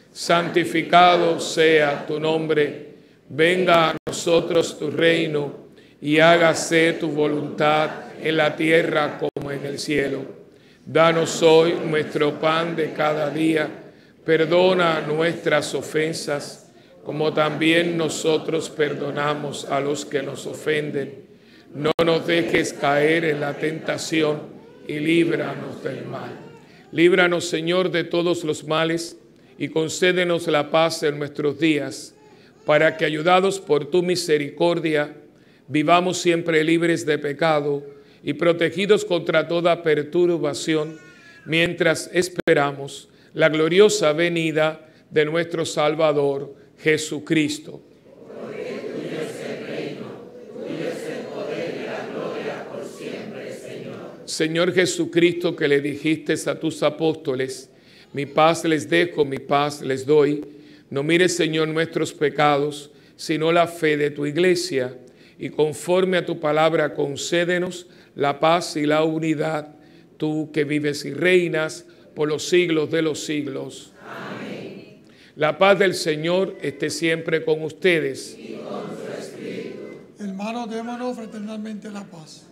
santificado sea tu nombre. Venga a nosotros tu reino y hágase tu voluntad en la tierra como en el cielo. Danos hoy nuestro pan de cada día. Perdona nuestras ofensas, como también nosotros perdonamos a los que nos ofenden. No nos dejes caer en la tentación y líbranos del mal. Líbranos, Señor, de todos los males y concédenos la paz en nuestros días, para que, ayudados por tu misericordia, vivamos siempre libres de pecado y protegidos contra toda perturbación, mientras esperamos la gloriosa venida de nuestro Salvador, Jesucristo. Porque tuyo es el reino, tuyo es el poder y la gloria por siempre, Señor. Señor Jesucristo, que le dijiste a tus apóstoles, mi paz les dejo, mi paz les doy. No mires, Señor, nuestros pecados, sino la fe de tu iglesia, y conforme a tu palabra concédenos la paz y la unidad, tú que vives y reinas por los siglos de los siglos. Amén. La paz del Señor esté siempre con ustedes. Y con su espíritu. Hermanos, démonos fraternalmente la paz.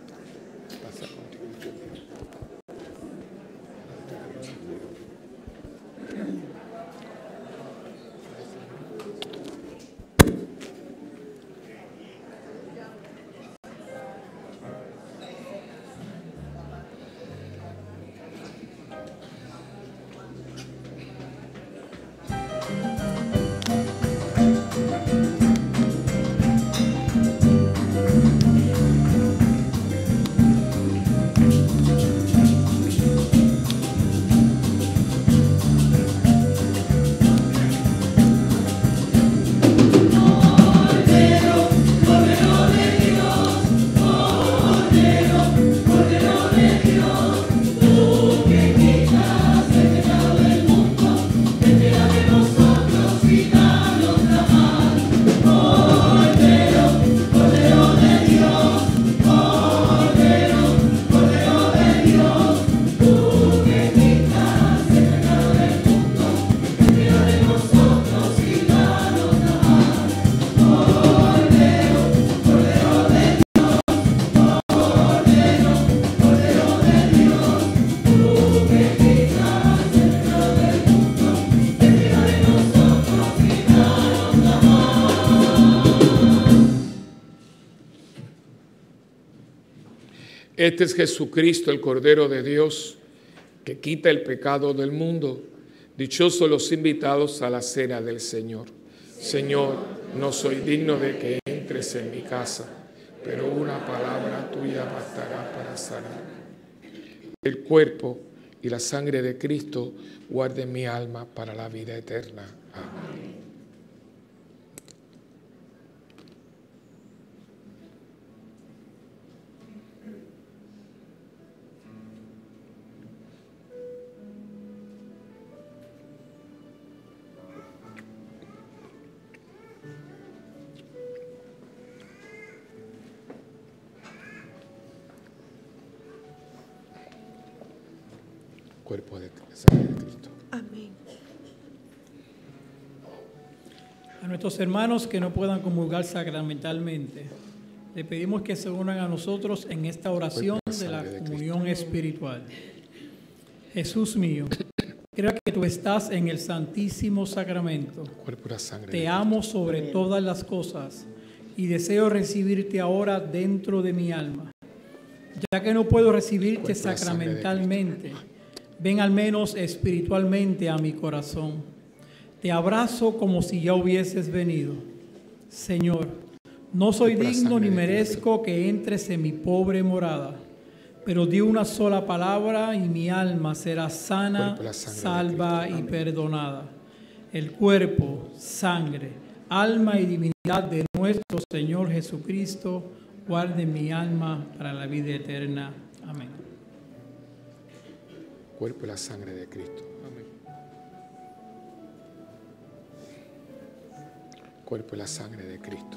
Este es Jesucristo, el Cordero de Dios, que quita el pecado del mundo. Dichosos los invitados a la cena del Señor. Señor, no soy digno de que entres en mi casa, pero una palabra tuya bastará para sanar. El cuerpo y la sangre de Cristo guarden mi alma para la vida eterna. Amén. Cuerpo de sangre de Cristo. Amén. A nuestros hermanos que no puedan comulgar sacramentalmente, le pedimos que se unan a nosotros en esta oración de la comunión espiritual. Jesús mío, creo que tú estás en el Santísimo Sacramento. Cuerpo y sangre Te de amo sobre todas las cosas y deseo recibirte ahora dentro de mi alma. Ya que no puedo recibirte Cuerpo y sangre de sacramentalmente, ven al menos espiritualmente a mi corazón. Te abrazo como si ya hubieses venido. Señor, no soy Cuerpo y digno sangre ni de merezco que entres en mi pobre morada, pero di una sola palabra y mi alma será sana, Cuerpo y sangre de salva Cristo. y Amén. perdonada. El cuerpo, sangre, alma y divinidad de nuestro Señor Jesucristo guarde mi alma para la vida eterna. Amén. Cuerpo y la sangre de Cristo. Amén. Cuerpo y la sangre de Cristo.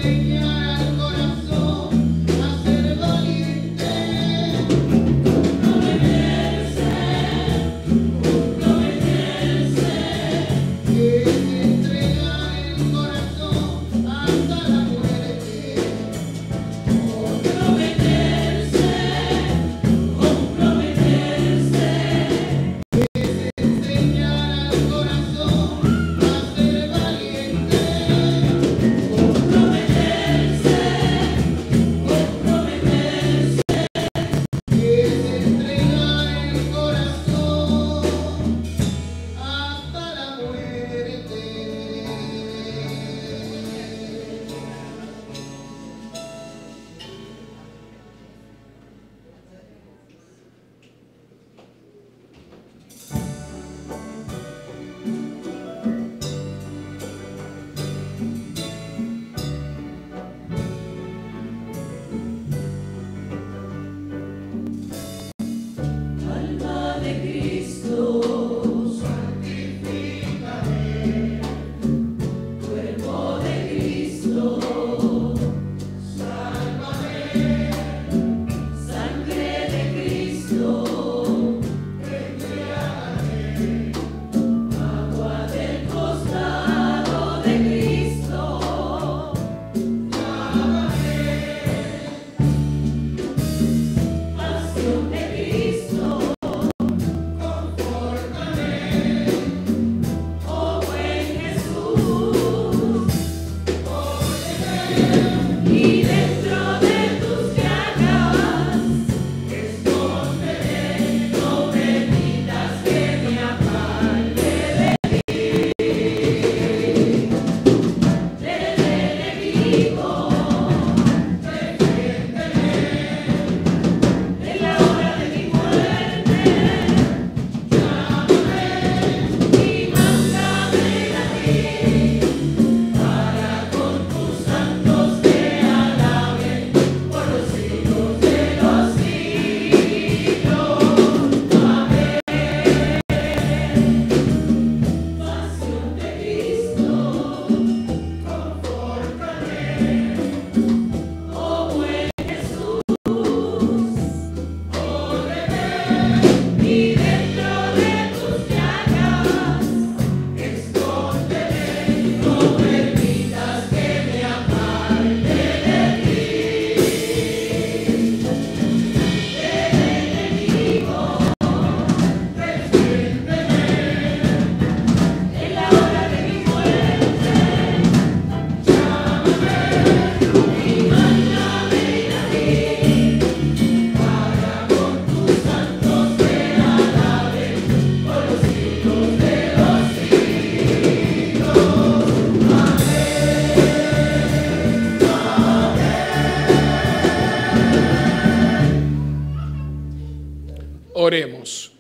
Oremos.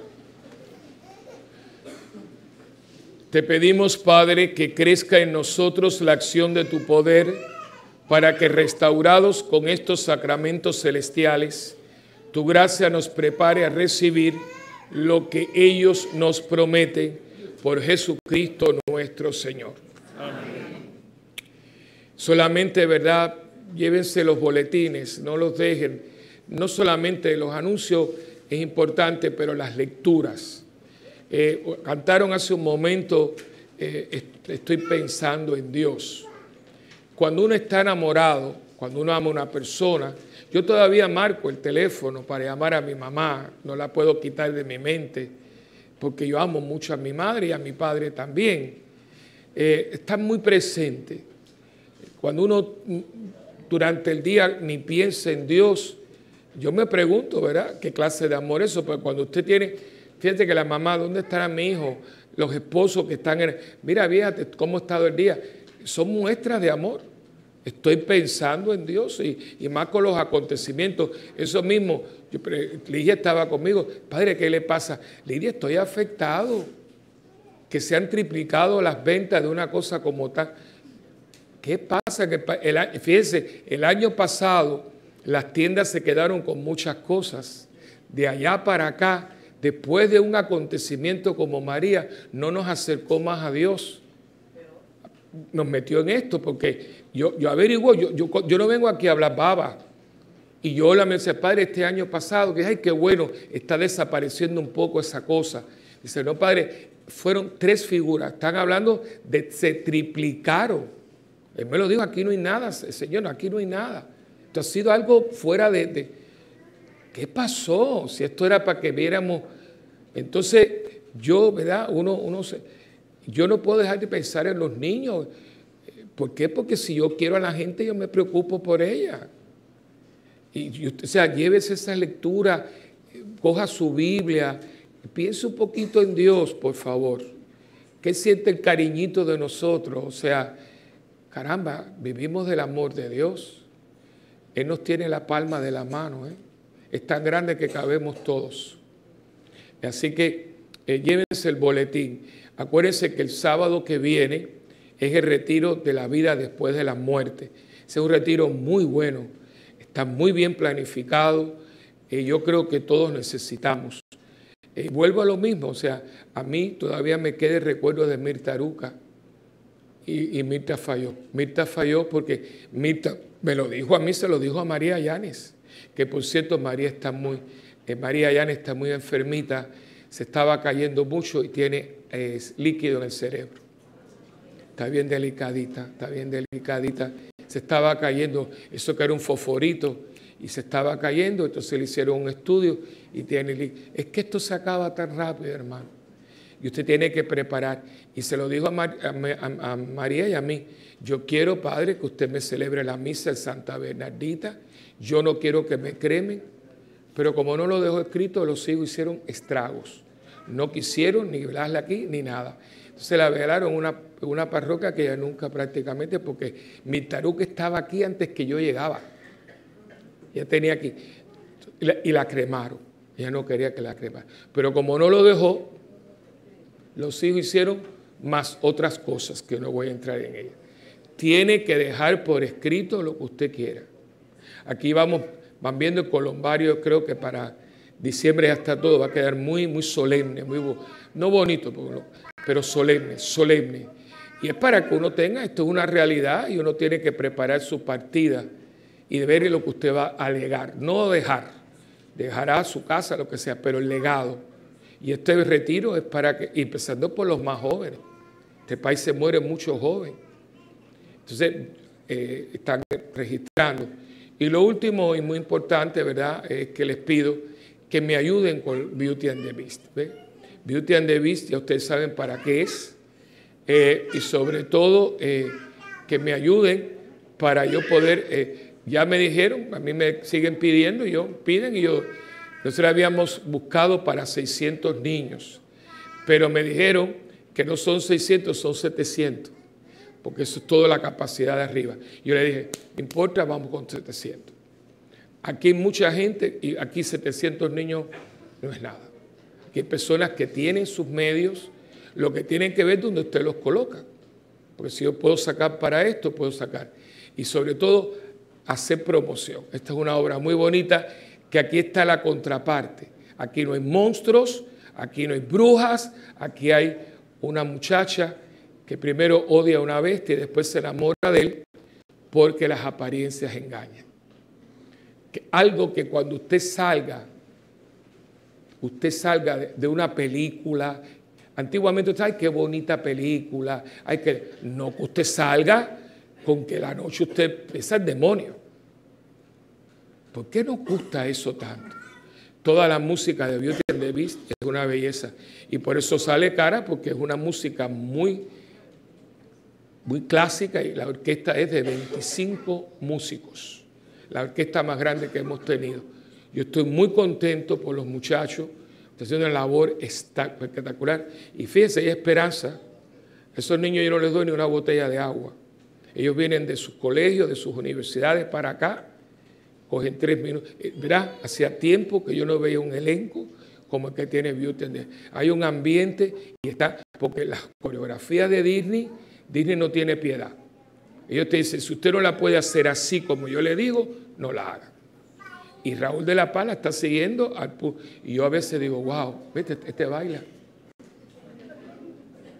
Te pedimos, Padre, que crezca en nosotros la acción de tu poder para que, restaurados con estos sacramentos celestiales, tu gracia nos prepare a recibir lo que ellos nos prometen por Jesucristo nuestro Señor. Amén. Solamente, ¿verdad? Llévense los boletines, no los dejen. No solamente los anuncios es importante, pero las lecturas. Eh, cantaron hace un momento, eh, estoy pensando en Dios. Cuando uno está enamorado, cuando uno ama a una persona, yo todavía marco el teléfono para llamar a mi mamá, no la puedo quitar de mi mente, porque yo amo mucho a mi madre y a mi padre también. Eh, están muy presentes. Cuando uno durante el día ni piensa en Dios, yo me pregunto, ¿verdad? ¿Qué clase de amor es eso? Porque cuando usted tiene, fíjate que la mamá, ¿dónde estará mi hijo? Los esposos que están en, mira, fíjate cómo ha estado el día. Son muestras de amor. Estoy pensando en Dios y, y más con los acontecimientos. Eso mismo, yo, Lidia estaba conmigo. Padre, ¿qué le pasa? Lidia, estoy afectado. Que se han triplicado las ventas de una cosa como tal. ¿Qué pasa? Que el, fíjense, el año pasado las tiendas se quedaron con muchas cosas. De allá para acá, después de un acontecimiento como María, no nos acercó más a Dios. nos metió en esto, porque yo, yo averiguo, yo, yo, yo no vengo aquí a hablar baba. Y yo la me dice, padre, este año pasado, que ay, qué bueno, está desapareciendo un poco esa cosa. Dice, no, padre, fueron tres figuras, están hablando de, se triplicaron. Él me lo dijo, aquí no hay nada, señor, aquí no hay nada. Esto ha sido algo fuera de, de... ¿Qué pasó? Si esto era para que viéramos... Entonces, yo, ¿verdad? Uno, uno se... Yo no puedo dejar de pensar en los niños. ¿Por qué? Porque si yo quiero a la gente, yo me preocupo por ella. Y, o sea, llévese esa lectura, coja su Biblia, piense un poquito en Dios, por favor. ¿Qué siente el cariñito de nosotros? O sea, caramba, vivimos del amor de Dios. Él nos tiene la palma de la mano, ¿eh? Es tan grande que cabemos todos. Así que eh, llévense el boletín. Acuérdense que el sábado que viene es el retiro de la vida después de la muerte. Ese es un retiro muy bueno, está muy bien planificado y yo creo que todos necesitamos. Y vuelvo a lo mismo, o sea, a mí todavía me queda el recuerdo de Mirta Aruca y, y Mirta falló. Mirta falló porque Mirta me lo dijo a mí, se lo dijo a María Llanes, que por cierto María está muy, eh, María Llanes está muy enfermita, se estaba cayendo mucho y tiene eh, líquido en el cerebro. Está bien delicadita, está bien delicadita. Se estaba cayendo, eso que era un fosforito, y se estaba cayendo, entonces le hicieron un estudio y tiene líquido. Es que esto se acaba tan rápido, hermano. Y usted tiene que preparar. Y se lo dijo a, Mar, a, a, a María y a mí. Yo quiero, Padre, que usted me celebre la misa en Santa Bernardita. Yo no quiero que me cremen. Pero como no lo dejó escrito, los hijos hicieron estragos. No quisieron ni velarla aquí ni nada. Entonces la velaron en una, una parroquia que ella nunca prácticamente, porque Mirta Aruca estaba aquí antes que yo llegaba. Ella tenía aquí. Y la, y la cremaron. Ella no quería que la cremaran. Pero como no lo dejó, los hijos hicieron más otras cosas que no voy a entrar en ellas. Tiene que dejar por escrito lo que usted quiera. Aquí vamos, van viendo el columbario, creo que para diciembre ya está todo, va a quedar muy, muy solemne, muy, no bonito, pero solemne, solemne. Y es para que uno tenga, esto es una realidad y uno tiene que preparar su partida y ver lo que usted va a legar, no dejar, dejará su casa, lo que sea, pero el legado. Y este retiro es para que, empezando por los más jóvenes, este país se muere mucho joven. Entonces, eh, están registrando. Y lo último y muy importante, ¿verdad?, es que les pido que me ayuden con Beauty and the Beast. ¿Ve? Beauty and the Beast, ya ustedes saben para qué es. Eh, y sobre todo, eh, que me ayuden para yo poder, eh, ya me dijeron, a mí me siguen pidiendo, y yo piden, y yo, nosotros habíamos buscado para seiscientos niños, pero me dijeron que no son seiscientos, son setecientos, porque eso es toda la capacidad de arriba. Yo le dije, no importa, vamos con setecientos. Aquí hay mucha gente y aquí setecientos niños no es nada. Aquí hay personas que tienen sus medios, lo que tienen que ver donde usted los coloca. Porque si yo puedo sacar para esto, puedo sacar. Y sobre todo, hacer promoción. Esta es una obra muy bonita, que aquí está la contraparte. Aquí no hay monstruos, aquí no hay brujas, aquí hay una muchacha que primero odia a una bestia y después se enamora de él porque las apariencias engañan. Que algo que cuando usted salga, usted salga de, de una película, antiguamente usted, ay, qué bonita película, hay que, no que usted salga con que la noche usted es el demonio. ¿Por qué nos gusta eso tanto? Toda la música de Beauty and the Beast es una belleza y por eso sale cara, porque es una música muy, muy clásica y la orquesta es de veinticinco músicos. La orquesta más grande que hemos tenido. Yo estoy muy contento por los muchachos, están haciendo una labor espectacular. Y fíjense, hay esperanza. A esos niños yo no les doy ni una botella de agua. Ellos vienen de sus colegios, de sus universidades para acá, cogen tres minutos. Verá, hacía tiempo que yo no veía un elenco como el que tiene Beauty and the Beast. Hay un ambiente y está, porque la coreografía de Disney, Disney no tiene piedad. Ellos te dicen, si usted no la puede hacer así como yo le digo, no la haga. Y Raúl de la Pala está siguiendo al y yo a veces digo, wow, vete, este baila.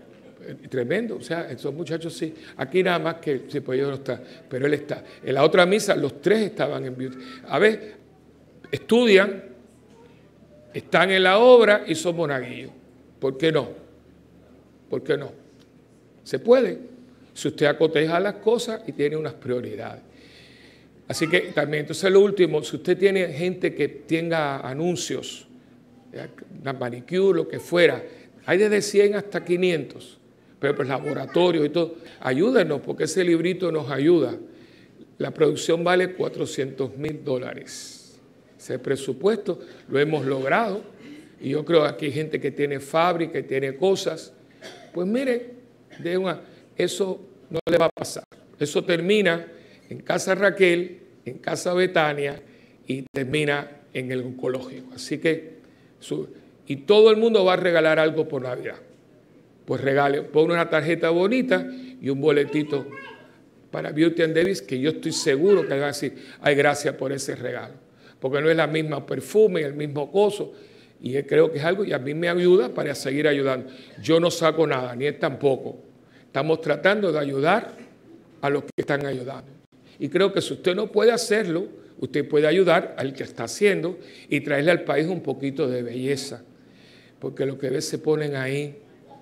Tremendo, o sea, esos muchachos sí. Aquí nada más que sí, pues yo no está, pero él está. En la otra misa los tres estaban en beauty. A ver, estudian, están en la obra y son monaguillos. ¿Por qué no? ¿Por qué no? Se puede, si usted acoteja las cosas y tiene unas prioridades. Así que también, entonces lo último, si usted tiene gente que tenga anuncios, una manicure, lo que fuera, hay desde cien hasta quinientos, pero pues laboratorios y todo, ayúdenos porque ese librito nos ayuda. La producción vale cuatrocientos mil dólares. Ese presupuesto lo hemos logrado y yo creo que aquí hay gente que tiene fábrica y tiene cosas. Pues mire, de una, eso no le va a pasar. Eso termina en Casa Raquel, en Casa Betania y termina en el oncológico. Así que, su, y todo el mundo va a regalar algo por Navidad. Pues regale, pone una tarjeta bonita y un boletito para Beauty and Davis, que yo estoy seguro que va a decir, ay, gracias por ese regalo. Porque no es la misma perfume, el mismo coso. Y creo que es algo, y a mí me ayuda para seguir ayudando. Yo no saco nada, ni él tampoco. Estamos tratando de ayudar a los que están ayudando. Y creo que si usted no puede hacerlo, usted puede ayudar al que está haciendo y traerle al país un poquito de belleza. Porque lo que ves se ponen ahí.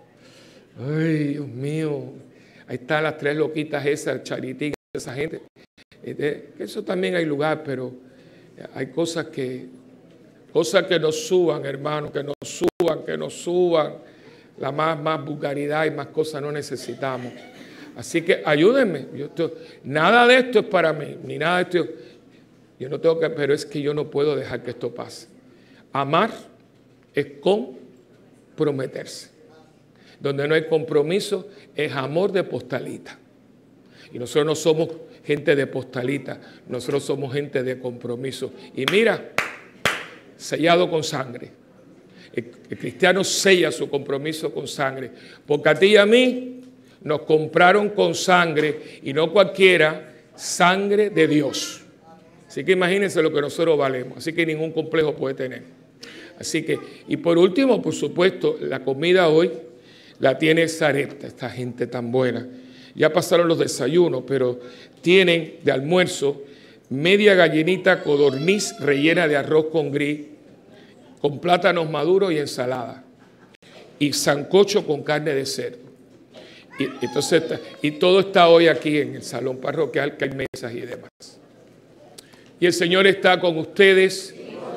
Ay, Dios mío. Ahí están las tres loquitas esas, Charitín, esa gente. Eso también hay lugar, pero hay cosas que, cosas que nos suban, hermano, que nos suban, que nos suban. La más, más vulgaridad y más cosas no necesitamos. Así que ayúdenme. Yo estoy, nada de esto es para mí, ni nada de esto. Yo no tengo que, pero es que yo no puedo dejar que esto pase. Amar es comprometerse. Donde no hay compromiso es amor de postalita. Y nosotros no somos gente de postalita, nosotros somos gente de compromiso. Y mira, sellado con sangre. El, el cristiano sella su compromiso con sangre. Porque a ti y a mí nos compraron con sangre, y no cualquiera, sangre de Dios. Así que imagínense lo que nosotros valemos. Así que ningún complejo puede tener. Así que, y por último, por supuesto, la comida hoy la tiene Sarepta, esta gente tan buena. Ya pasaron los desayunos, pero tienen de almuerzo media gallinita codorniz rellena de arroz con gris, con plátanos maduros y ensalada, y sancocho con carne de cerdo. Y, entonces, y todo está hoy aquí en el salón parroquial, que hay mesas y demás. Y el Señor está con ustedes.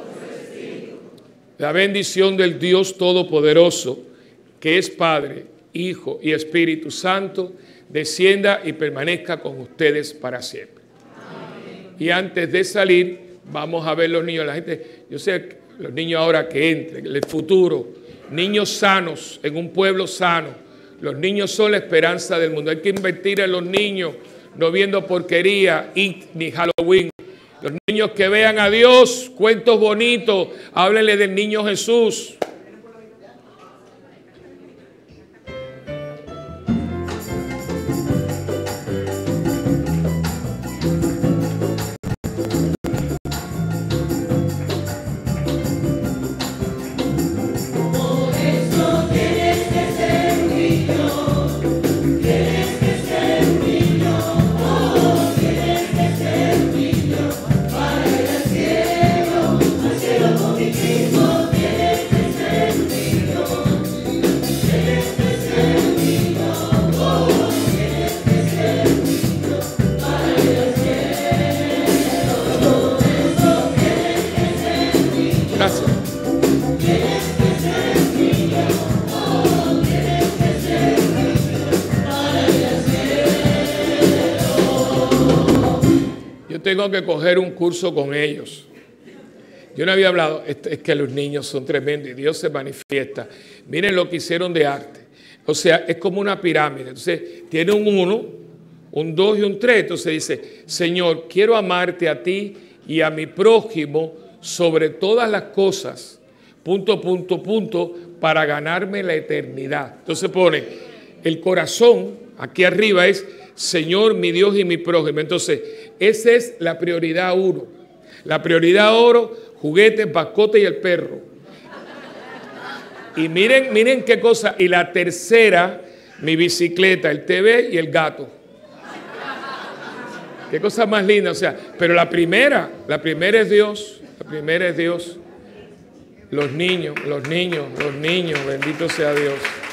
La bendición del Dios Todopoderoso, que es Padre, Hijo y Espíritu Santo, descienda y permanezca con ustedes para siempre. Amén. Y antes de salir, vamos a ver los niños. La gente, yo sé, los niños ahora que entren, el futuro, niños sanos en un pueblo sano. Los niños son la esperanza del mundo. Hay que invertir en los niños, no viendo porquería, It ni Halloween. Los niños que vean a Dios, cuentos bonitos, háblenle del niño Jesús. Tengo que coger un curso con ellos. Yo no había hablado, es que los niños son tremendos y Dios se manifiesta. Miren lo que hicieron de arte. O sea, es como una pirámide. Entonces, tiene un uno, un dos y un tres. Entonces dice, Señor, quiero amarte a ti y a mi prójimo sobre todas las cosas, punto, punto, punto, para ganarme la eternidad. Entonces pone, el corazón, aquí arriba es, Señor, mi Dios y mi prójimo. Entonces, esa es la prioridad uno. La prioridad oro, juguetes, mascotas y el perro. Y miren, miren qué cosa. Y la tercera, mi bicicleta, el T V y el gato. Qué cosa más linda, o sea, pero la primera, la primera es Dios, la primera es Dios. Los niños, los niños, los niños, bendito sea Dios.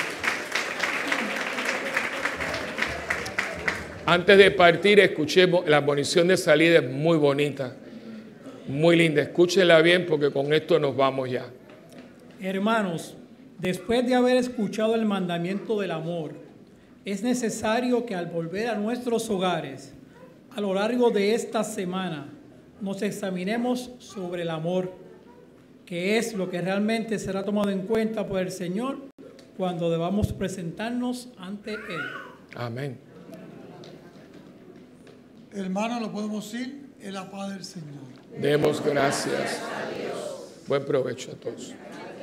Antes de partir, escuchemos, la admonición de salida es muy bonita, muy linda. Escúchenla bien porque con esto nos vamos ya. Hermanos, después de haber escuchado el mandamiento del amor, es necesario que al volver a nuestros hogares, a lo largo de esta semana, nos examinemos sobre el amor, que es lo que realmente será tomado en cuenta por el Señor cuando debamos presentarnos ante Él. Amén. Hermanos, lo podemos decir en la paz del Señor. Demos gracias. Buen provecho a todos.